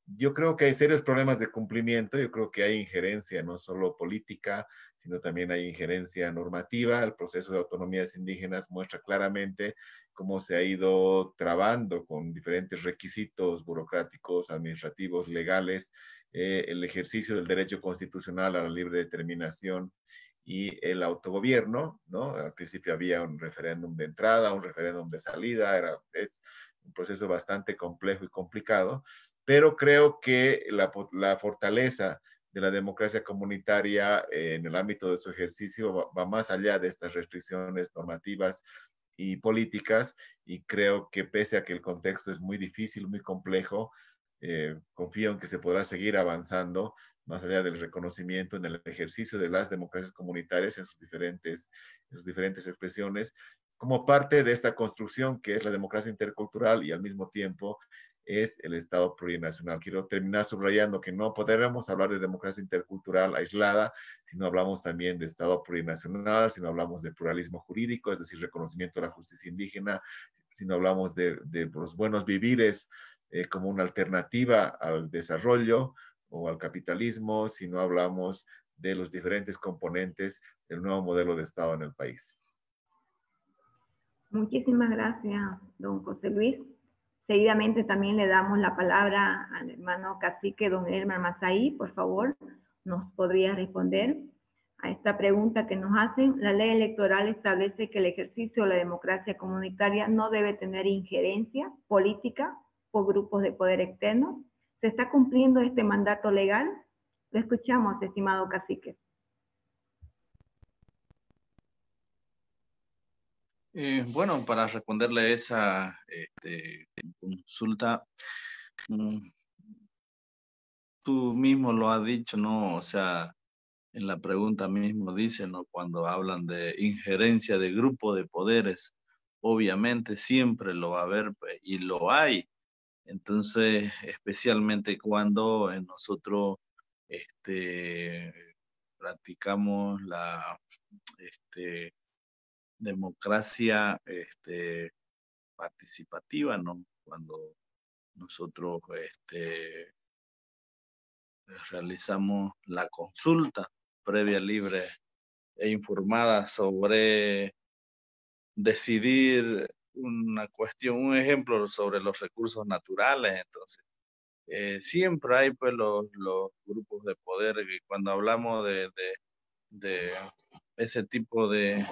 yo creo que hay serios problemas de cumplimiento, yo creo que hay injerencia no solo política, sino también hay injerencia normativa. El proceso de autonomías indígenas muestra claramente cómo se ha ido trabando con diferentes requisitos burocráticos, administrativos, legales, eh, el ejercicio del derecho constitucional a la libre determinación y el autogobierno, ¿no? Al principio había un referéndum de entrada, un referéndum de salida, era, es un proceso bastante complejo y complicado, pero creo que la, la fortaleza de la democracia comunitaria eh, en el ámbito de su ejercicio va, va más allá de estas restricciones normativas y políticas, y creo que pese a que el contexto es muy difícil, muy complejo, eh, confío en que se podrá seguir avanzando más allá del reconocimiento en el ejercicio de las democracias comunitarias en sus diferentes, en sus diferentes expresiones, como parte de esta construcción que es la democracia intercultural y al mismo tiempo es el Estado plurinacional. Quiero terminar subrayando que no podremos hablar de democracia intercultural aislada si no hablamos también de Estado plurinacional, si no hablamos de pluralismo jurídico, es decir, reconocimiento de la justicia indígena, si no hablamos de, de los buenos vivires eh, como una alternativa al desarrollo o al capitalismo, si no hablamos de los diferentes componentes del nuevo modelo de Estado en el país. Muchísimas gracias, don José Luis. Seguidamente también le damos la palabra al hermano cacique, don Elmer Masaí. Por favor, nos podría responder a esta pregunta que nos hacen. La ley electoral establece que el ejercicio de la democracia comunitaria no debe tener injerencia política por grupos de poder externos. ¿Se está cumpliendo este mandato legal? Lo escuchamos, estimado cacique. Eh, bueno, para responderle esa este, consulta, mm, tú mismo lo has dicho, ¿no? O sea, en la pregunta mismo dice, ¿no? Cuando hablan de injerencia de grupo de poderes, obviamente siempre lo va a haber pues, y lo hay. Entonces, especialmente cuando en nosotros este, practicamos la este, democracia este, participativa, ¿no? Cuando nosotros este, realizamos la consulta previa, libre e informada sobre decidir una cuestión, un ejemplo sobre los recursos naturales. Entonces, eh, siempre hay pues los, los grupos de poder, y cuando hablamos de, de, de ese tipo de,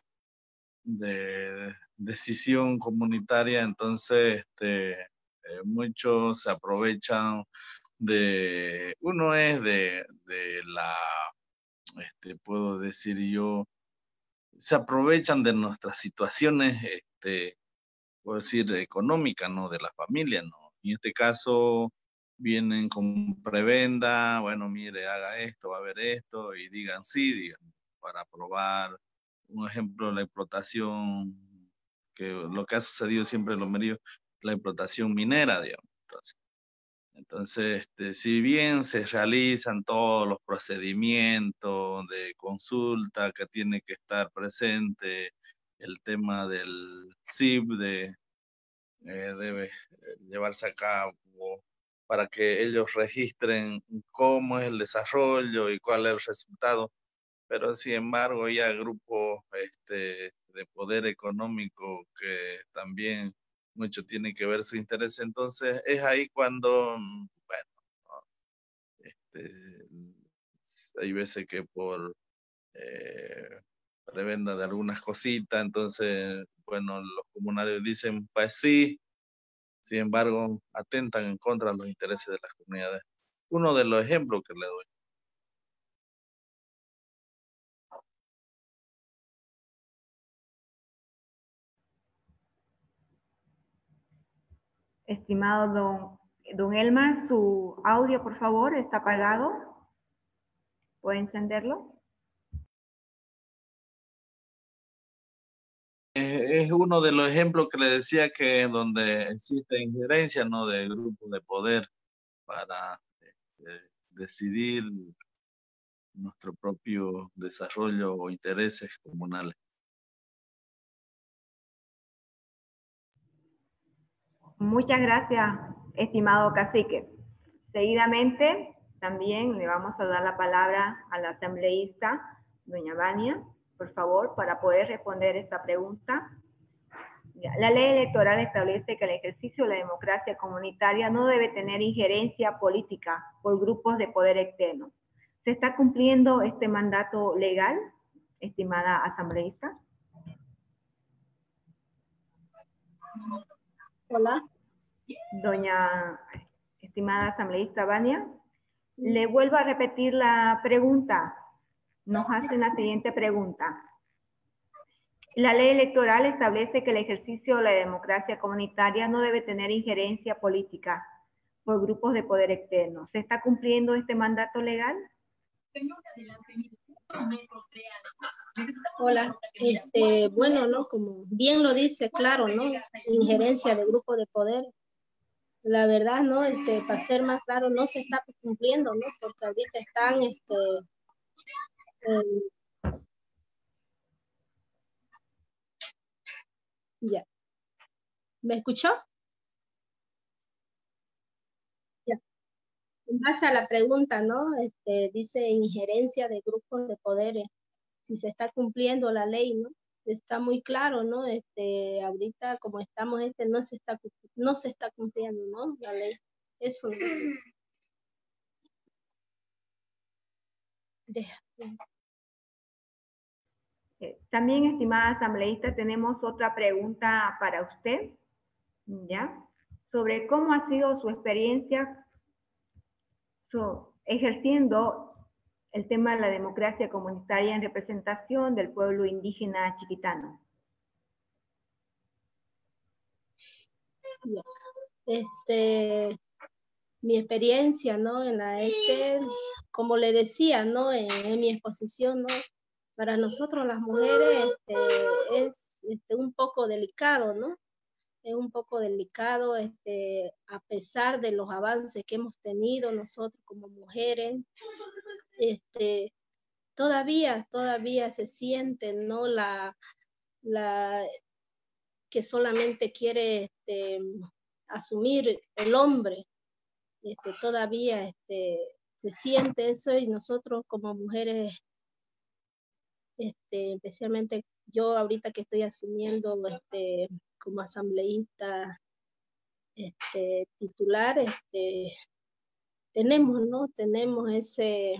de decisión comunitaria, entonces este, eh, muchos se aprovechan de, uno es de, de la, este, puedo decir yo, se aprovechan de nuestras situaciones, este, puedo decir, económicas, ¿no? De la familia, ¿no? En este caso, vienen con prebenda, bueno, mire, haga esto, va a haber esto, y digan sí, digan, para probar. Un ejemplo, la explotación, que lo que ha sucedido siempre en los medios, la explotación minera, digamos. Entonces, entonces este, si bien se realizan todos los procedimientos de consulta que tiene que estar presente, el tema del S I B de, eh, debe llevarse a cabo para que ellos registren cómo es el desarrollo y cuál es el resultado, pero sin embargo ya grupos este, de poder económico que también mucho tiene que ver su interés, entonces es ahí cuando, bueno, este, hay veces que por eh, prebenda de algunas cositas, entonces, bueno, los comunarios dicen, pues sí, sin embargo, atentan en contra de los intereses de las comunidades. Uno de los ejemplos que le doy. Estimado don, don Elmar, su audio, por favor, está apagado. ¿Puede encenderlo? Es uno de los ejemplos que le decía que donde existe injerencia, ¿no? De grupos de poder para eh, decidir nuestro propio desarrollo o intereses comunales. Muchas gracias, estimado cacique. Seguidamente, también le vamos a dar la palabra a la asambleísta, doña Vania, por favor, para poder responder esta pregunta. La ley electoral establece que el ejercicio de la democracia comunitaria no debe tener injerencia política por grupos de poder externo. ¿Se está cumpliendo este mandato legal, estimada asambleísta? Hola. Doña estimada asambleísta Vania, le vuelvo a repetir la pregunta. Nos hacen la siguiente pregunta. La ley electoral establece que el ejercicio de la democracia comunitaria no debe tener injerencia política por grupos de poder externo. ¿Se está cumpliendo este mandato legal? Hola, este, bueno, ¿no? Como bien lo dice, claro, ¿no? Injerencia de grupos de poder. La verdad, ¿no? Este, para ser más claro, no se está cumpliendo, ¿no? Porque ahorita están, este, eh, ya. ¿Me escuchó? Ya. En base a la pregunta, ¿no? Este, dice injerencia de grupos de poderes. Si se está cumpliendo la ley, ¿no? Está muy claro, ¿no? Este, ahorita como estamos, este, no se está, no se está cumpliendo, ¿no? La ley. Eso no es. Deja. También, estimada asambleísta, tenemos otra pregunta para usted, ¿ya? Sobre cómo ha sido su experiencia so, ejerciendo el tema de la democracia comunitaria en representación del pueblo indígena chiquitano. Este, mi experiencia, ¿no? En la este, como le decía, ¿no? En, en mi exposición, ¿no? Para nosotros las mujeres este, es este, un poco delicado, ¿no? Es un poco delicado, este, a pesar de los avances que hemos tenido nosotros como mujeres, este, todavía, todavía se siente, ¿no? La, la que solamente quiere este, asumir el hombre, este, todavía este, se siente eso y nosotros como mujeres, este, especialmente yo ahorita que estoy asumiendo este, como asambleísta este, titular, este, tenemos, ¿no? Tenemos ese,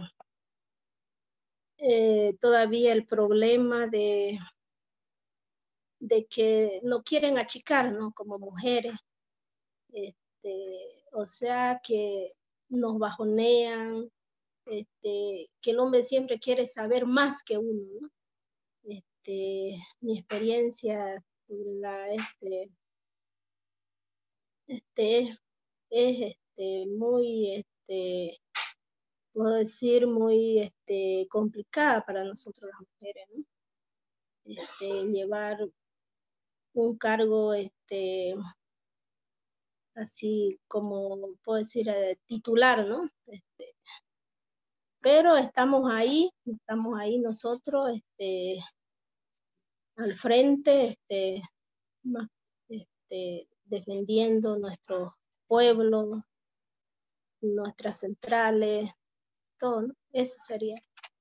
eh, todavía el problema de, de que no quieren achicar, ¿no? Como mujeres, este, o sea que nos bajonean, este, que el hombre siempre quiere saber más que uno, ¿no? Este, mi experiencia sobre la, este, este, es este, muy, este, puedo decir, muy este, complicada para nosotros las mujeres, ¿no? Este, llevar un cargo, este, así como puedo decir, eh, titular, ¿no? Este, pero estamos ahí, estamos ahí nosotros, este, al frente, este, más, este, defendiendo nuestro pueblo, nuestras centrales, todo, ¿no? Eso sería.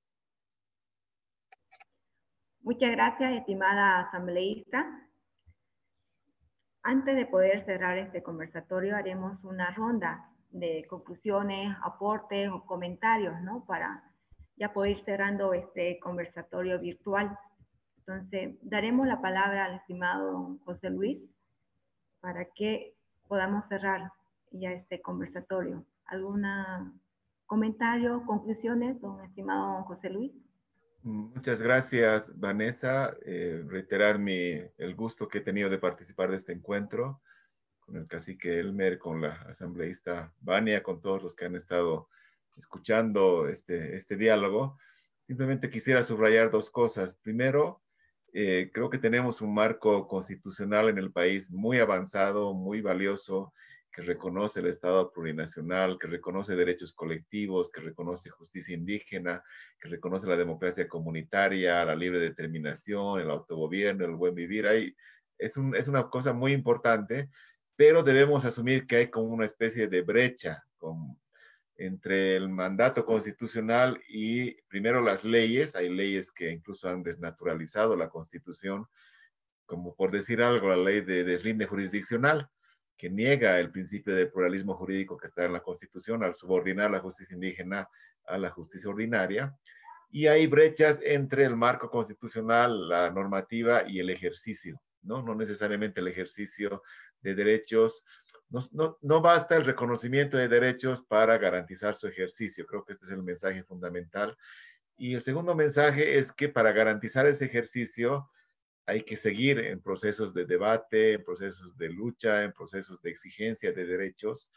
Muchas gracias, estimada asambleísta. Antes de poder cerrar este conversatorio, haremos una ronda de conclusiones, aportes o comentarios, ¿no? Para ya poder ir cerrando este conversatorio virtual. Entonces, daremos la palabra al estimado don José Luis para que podamos cerrar ya este conversatorio. ¿Algún comentario, conclusiones, don estimado don José Luis? Muchas gracias, Vanessa. Eh, reiterar mi, el gusto que he tenido de participar de este encuentro con el cacique Elmer, con la asambleísta Vania, con todos los que han estado escuchando este, este diálogo. Simplemente quisiera subrayar dos cosas. Primero, eh, creo que tenemos un marco constitucional en el país muy avanzado, muy valioso, que reconoce el Estado plurinacional, que reconoce derechos colectivos, que reconoce justicia indígena, que reconoce la democracia comunitaria, la libre determinación, el autogobierno, el buen vivir. Ahí es, un, es una cosa muy importante, pero debemos asumir que hay como una especie de brecha con, entre el mandato constitucional y primero las leyes. Hay leyes que incluso han desnaturalizado la Constitución, como por decir algo, la ley de deslinde jurisdiccional, que niega el principio de pluralismo jurídico que está en la Constitución al subordinar la justicia indígena a la justicia ordinaria. Y hay brechas entre el marco constitucional, la normativa y el ejercicio, ¿no? No necesariamente el ejercicio de derechos. No, no, no basta el reconocimiento de derechos para garantizar su ejercicio. Creo que este es el mensaje fundamental. Y el segundo mensaje es que para garantizar ese ejercicio hay que seguir en procesos de debate, en procesos de lucha, en procesos de exigencia de derechos.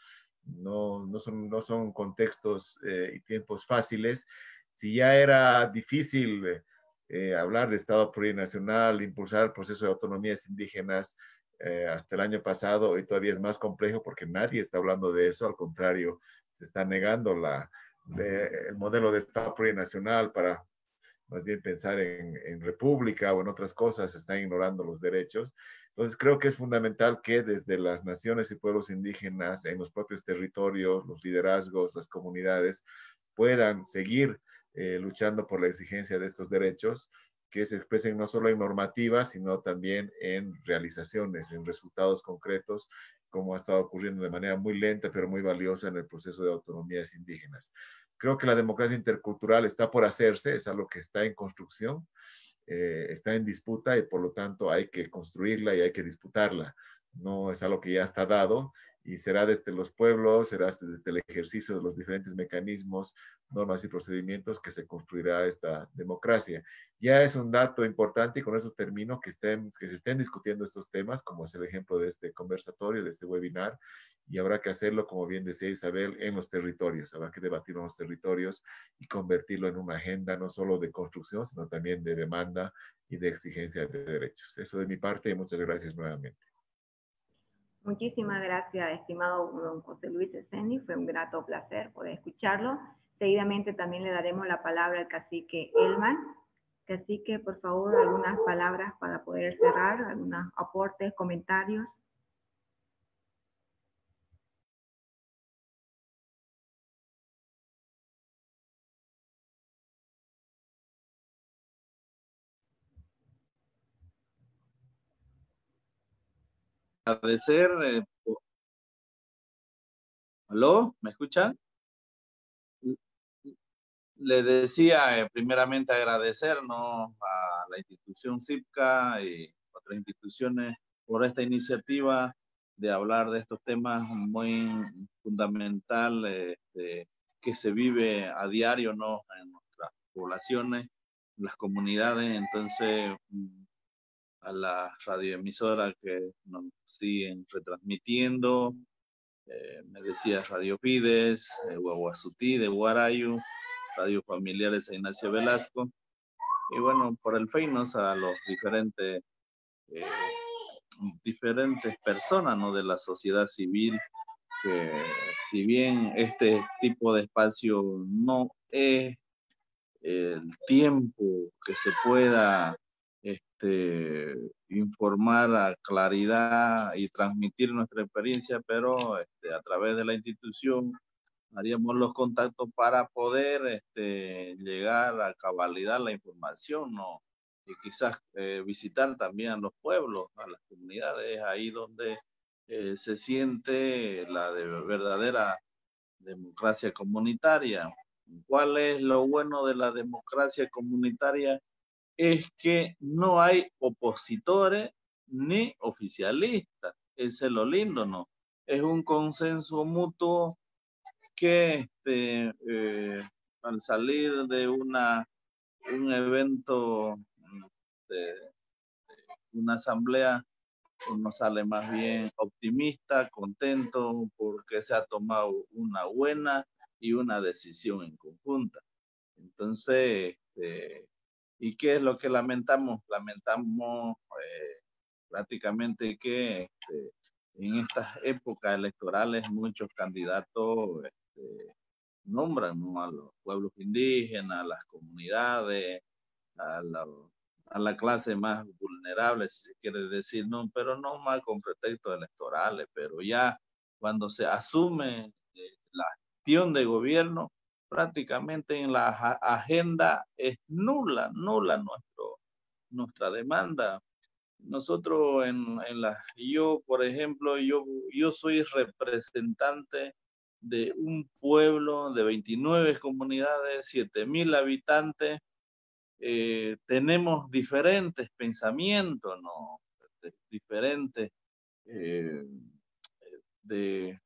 No, no, son, no son contextos eh, y tiempos fáciles. Si ya era difícil eh, hablar de Estado plurinacional, impulsar el proceso de autonomías indígenas eh, hasta el año pasado, hoy todavía es más complejo porque nadie está hablando de eso. Al contrario, se está negando la, de, el modelo de Estado plurinacional para más bien pensar en, en república o en otras cosas. Se están ignorando los derechos. Entonces creo que es fundamental que desde las naciones y pueblos indígenas, en los propios territorios, los liderazgos, las comunidades, puedan seguir eh, luchando por la exigencia de estos derechos, que se expresen no solo en normativas, sino también en realizaciones, en resultados concretos, como ha estado ocurriendo de manera muy lenta, pero muy valiosa en el proceso de autonomías indígenas. Creo que la democracia intercultural está por hacerse, es algo que está en construcción, eh, está en disputa y por lo tanto hay que construirla y hay que disputarla. No es algo que ya está dado y será desde los pueblos, será desde el ejercicio de los diferentes mecanismos, normas y procedimientos que se construirá esta democracia. Ya es un dato importante, y con eso termino, que, estén, que se estén discutiendo estos temas, como es el ejemplo de este conversatorio, de este webinar, y habrá que hacerlo, como bien decía Isabel, en los territorios. Habrá que debatirlo en los territorios y convertirlo en una agenda no solo de construcción, sino también de demanda y de exigencia de derechos. Eso de mi parte, y muchas gracias nuevamente. Muchísimas gracias, estimado don José Luis Eceni. Fue un grato placer poder escucharlo. Seguidamente también le daremos la palabra al cacique Elman. Cacique, por favor, algunas palabras para poder cerrar, algunos aportes, comentarios. Agradecer, eh, por... ¿Aló? ¿Me escuchan? Le decía, eh, primeramente agradecer, ¿no?, a la institución CIPCA y otras instituciones por esta iniciativa de hablar de estos temas muy fundamental eh, de, que se vive a diario, ¿no?, en nuestras poblaciones, en las comunidades. Entonces, a la radioemisora que nos siguen retransmitiendo, eh, me decía Radio Fides, eh, Guaguazutí de Guarayu, Radio Familiares a Ignacio Velasco, y bueno, por el Facebook a los diferentes, eh, diferentes personas, ¿no?, de la sociedad civil, que si bien este tipo de espacio no es el tiempo que se pueda este, informar a claridad y transmitir nuestra experiencia, pero este, a través de la institución haríamos los contactos para poder este, llegar a cabalidad la información, ¿no? Y quizás eh, visitar también a los pueblos, a las comunidades, ahí donde eh, se siente la de verdadera democracia comunitaria. ¿Cuál es lo bueno de la democracia comunitaria? Es que no hay opositores ni oficialistas. Ese es lo lindo, ¿no? Es un consenso mutuo que este, eh, al salir de una, un evento, de, de una asamblea, uno sale más bien optimista, contento, porque se ha tomado una buena y una decisión en conjunta. Entonces, este, ¿y qué es lo que lamentamos? Lamentamos eh, prácticamente que este, en estas épocas electorales muchos candidatos este, nombran, ¿no?, a los pueblos indígenas, a las comunidades, a la, a la clase más vulnerable, si se quiere decir, no, pero no más con pretextos electorales, pero ya cuando se asume eh, las gestión de gobierno, prácticamente en la agenda es nula, nula nuestro, nuestra demanda. Nosotros en, en la, yo por ejemplo, yo, yo soy representante de un pueblo de veintinueve comunidades, siete mil habitantes. Eh, tenemos diferentes pensamientos, ¿no? Diferentes eh, de,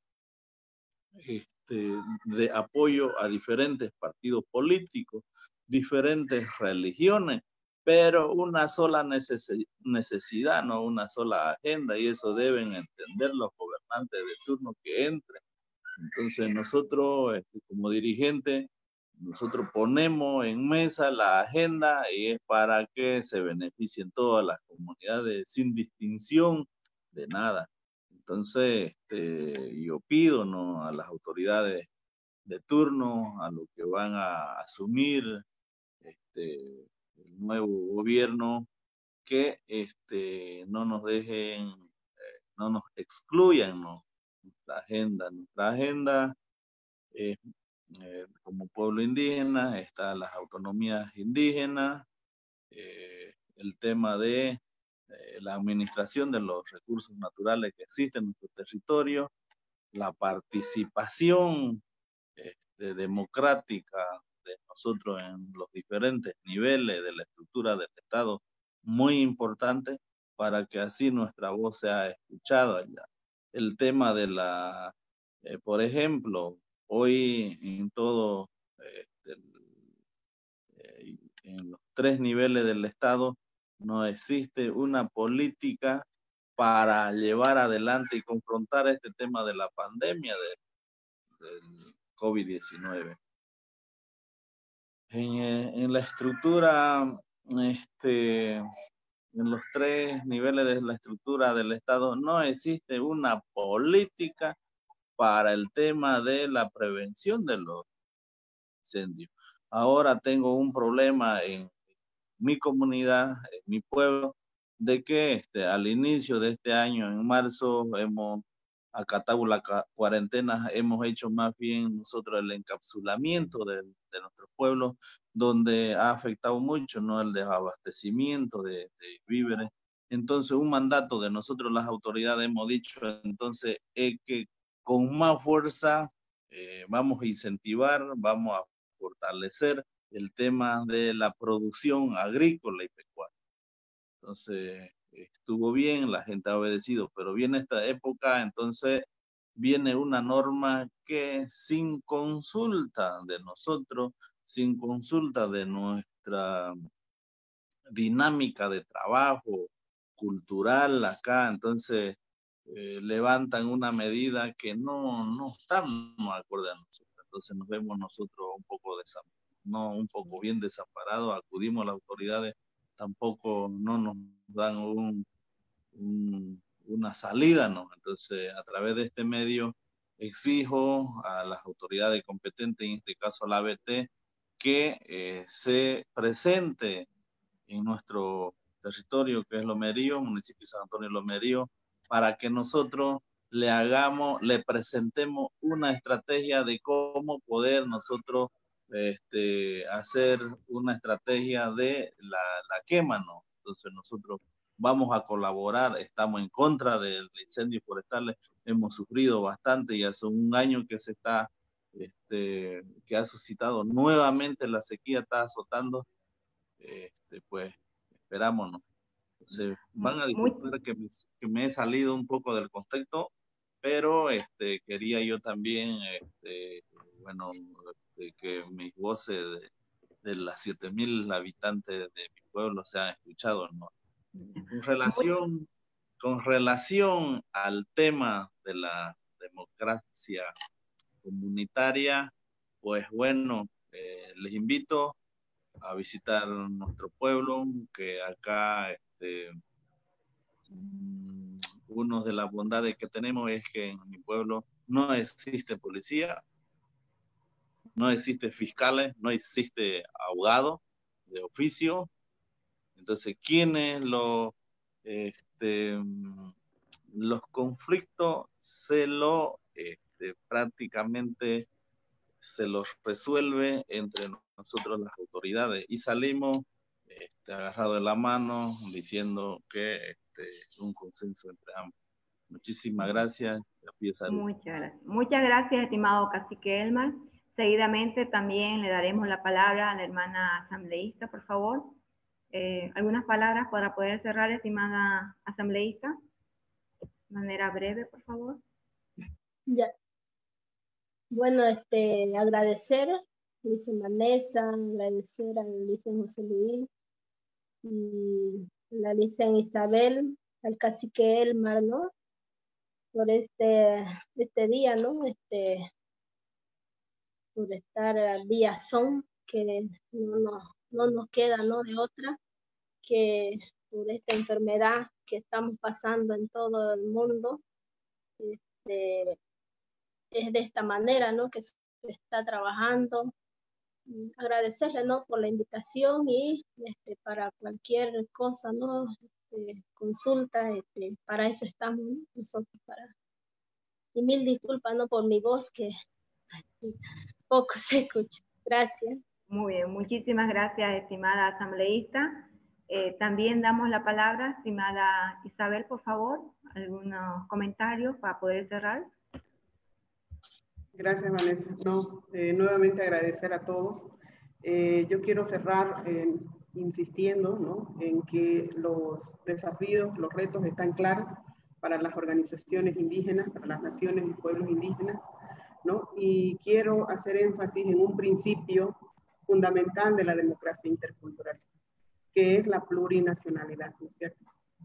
este, de apoyo a diferentes partidos políticos, diferentes religiones, pero una sola necesidad, no una sola agenda, y eso deben entender los gobernantes de turno que entren. Entonces nosotros, este, como dirigentes, nosotros ponemos en mesa la agenda y es para que se beneficien todas las comunidades sin distinción de nada. Entonces, este, yo pido, ¿no?, a las autoridades de turno, a los que van a asumir este, el nuevo gobierno, que este, no nos dejen, eh, no nos excluyan, ¿no?, nuestra agenda. Nuestra agenda es, eh, como pueblo indígena, están las autonomías indígenas, eh, el tema de eh, la administración de los recursos naturales que existen en nuestro territorio, la participación este, democrática de nosotros en los diferentes niveles de la estructura del Estado, muy importante para que así nuestra voz sea escuchada allá. El tema de la, eh, por ejemplo, hoy en todo, este, eh, en los tres niveles del Estado, no existe una política para llevar adelante y confrontar este tema de la pandemia de, del COVID diecinueve. En, en la estructura, este, en los tres niveles de la estructura del Estado, no existe una política para el tema de la prevención de los incendios. Ahora tengo un problema en mi comunidad, en mi pueblo, de que este, al inicio de este año, en marzo, hemos acatado la cuarentena, hemos hecho más bien nosotros el encapsulamiento de, de nuestro pueblo, donde ha afectado mucho, ¿no?, el desabastecimiento de, de víveres. Entonces, un mandato de nosotros las autoridades hemos dicho, entonces, es que con más fuerza eh, vamos a incentivar, vamos a fortalecer el tema de la producción agrícola y pecuaria. Entonces, estuvo bien, la gente ha obedecido, pero viene esta época, entonces viene una norma que sin consulta de nosotros, sin consulta de nuestra dinámica de trabajo cultural acá, entonces eh, levantan una medida que no, no estamos acorde a nosotros. Entonces nos vemos nosotros un poco desamparados, no un poco bien desamparados, acudimos a las autoridades, tampoco no nos dan un, un, una salida, ¿no? Entonces, a través de este medio exijo a las autoridades competentes, en este caso a la A B T, que eh, se presente en nuestro territorio, que es Lomerío, municipio de San Antonio de Lomerío, para que nosotros le hagamos, le presentemos una estrategia de cómo poder nosotros este, hacer una estrategia de la, la quema, ¿no? Entonces nosotros vamos a colaborar, estamos en contra del incendio forestal, hemos sufrido bastante y hace un año que se está, este, que ha suscitado nuevamente la sequía, está azotando, este, pues esperamos, ¿no? Se van a disculpar que me, que me he salido un poco del contexto, pero este, quería yo también, este, bueno, este, que mis voces de, de las siete mil habitantes de mi pueblo sean escuchados, ¿no? Con relación, con relación al tema de la democracia comunitaria, pues bueno, eh, les invito a visitar nuestro pueblo, que acá este, una de las bondades que tenemos es que en mi pueblo no existe policía, no existe fiscales, no existe abogado de oficio. Entonces, ¿quiénes los, este, los conflictos se lo este, prácticamente se los resuelve entre nosotros las autoridades y salimos este, agarrados de la mano diciendo que este, es un consenso entre ambos. Muchísimas gracias. Muchas gracias. Muchas gracias, estimado cacique Elmar. Seguidamente también le daremos la palabra a la hermana asambleísta, por favor. Eh, algunas palabras para poder cerrar, estimada asambleísta. De manera breve, por favor. Ya. Bueno, este, agradecer a Luis Vanessa, agradecer a Luis José Luis y la Luis Isabel, al cacique Elmar, ¿no? Por este, este día, ¿no? Este, por estar al día son, que no, no, no nos queda, ¿no? De otra, que por esta enfermedad que estamos pasando en todo el mundo, este, es de esta manera, ¿no? Que se está trabajando. Agradecerle, ¿no? Por la invitación y este, para cualquier cosa, ¿no? Este, consulta, este, para eso estamos, ¿no? Nosotros para. Y mil disculpas, ¿no? Por mi voz que poco se escucha. Gracias. Muy bien, muchísimas gracias, estimada asambleísta. Eh, también damos la palabra, estimada Isabel, por favor, algunos comentarios para poder cerrar. Gracias, Vanessa. No, eh, nuevamente agradecer a todos. Eh, yo quiero cerrar eh, insistiendo, ¿no? En que los desafíos, los retos están claros para las organizaciones indígenas, para las naciones y pueblos indígenas, ¿no? Y quiero hacer énfasis en un principio fundamental de la democracia intercultural, que es la plurinacionalidad, ¿no es cierto?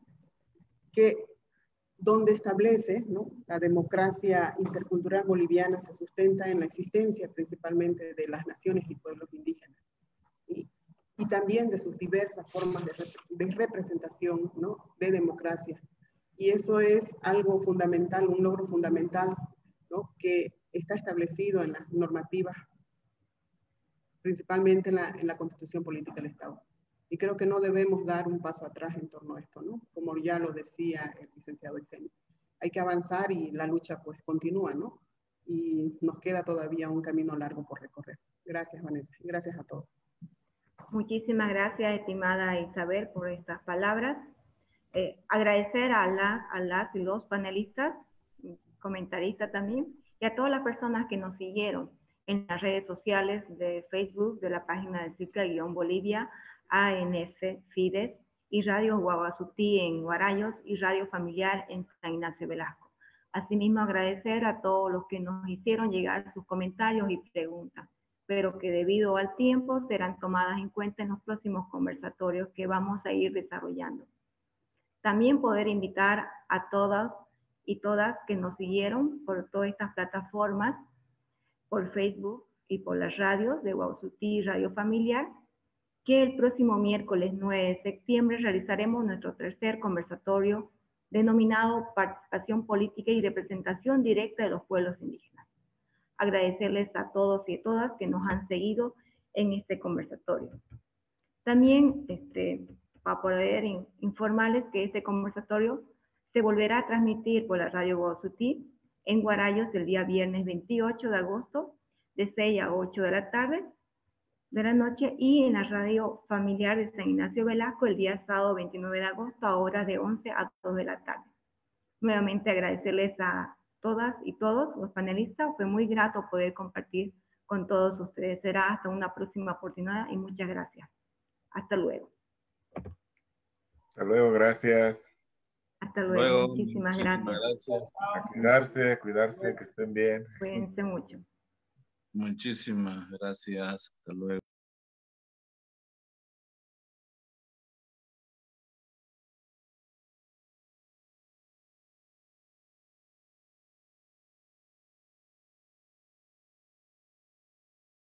Que donde establece, ¿no? La democracia intercultural boliviana se sustenta en la existencia principalmente de las naciones y pueblos indígenas y, y también de sus diversas formas de, rep de representación, ¿no? De democracia. Y eso es algo fundamental, un logro fundamental, ¿no? Que está establecido en las normativas, principalmente en la, en la Constitución Política del Estado. Y creo que no debemos dar un paso atrás en torno a esto, ¿no? Como ya lo decía el licenciado Iseni. Hay que avanzar y la lucha pues continúa, ¿no? Y nos queda todavía un camino largo por recorrer. Gracias, Vanessa. Gracias a todos. Muchísimas gracias, estimada Isabel, por estas palabras. Eh, agradecer a las, a las y los panelistas, comentaristas también, y a todas las personas que nos siguieron en las redes sociales de Facebook, de la página de Cicla-Bolivia, A N F Fides y Radio Guaguazutí en Guarayos y Radio Familiar en San Ignacio Velasco. Asimismo, agradecer a todos los que nos hicieron llegar sus comentarios y preguntas, pero que debido al tiempo serán tomadas en cuenta en los próximos conversatorios que vamos a ir desarrollando. También poder invitar a todas y todas que nos siguieron por todas estas plataformas, por Facebook y por las radios de Guaguazutí y Radio Familiar, que el próximo miércoles nueve de septiembre realizaremos nuestro tercer conversatorio denominado Participación Política y Representación Directa de los Pueblos Indígenas. Agradecerles a todos y a todas que nos han seguido en este conversatorio. También, este, para poder in, informarles que este conversatorio se volverá a transmitir por la Radio Guaguazutí en Guarayos el día viernes veintiocho de agosto de seis a ocho de la tarde de la noche y en la Radio Familiar de San Ignacio Velasco el día sábado veintinueve de agosto a horas de once a dos de la tarde. Nuevamente agradecerles a todas y todos los panelistas. Fue muy grato poder compartir con todos ustedes. Será hasta una próxima oportunidad y muchas gracias. Hasta luego. Hasta luego, gracias. Hasta luego, luego muchísimas, muchísimas gracias. gracias. A cuidarse, cuidarse, que estén bien. Cuídense mucho. Muchísimas gracias. Hasta luego.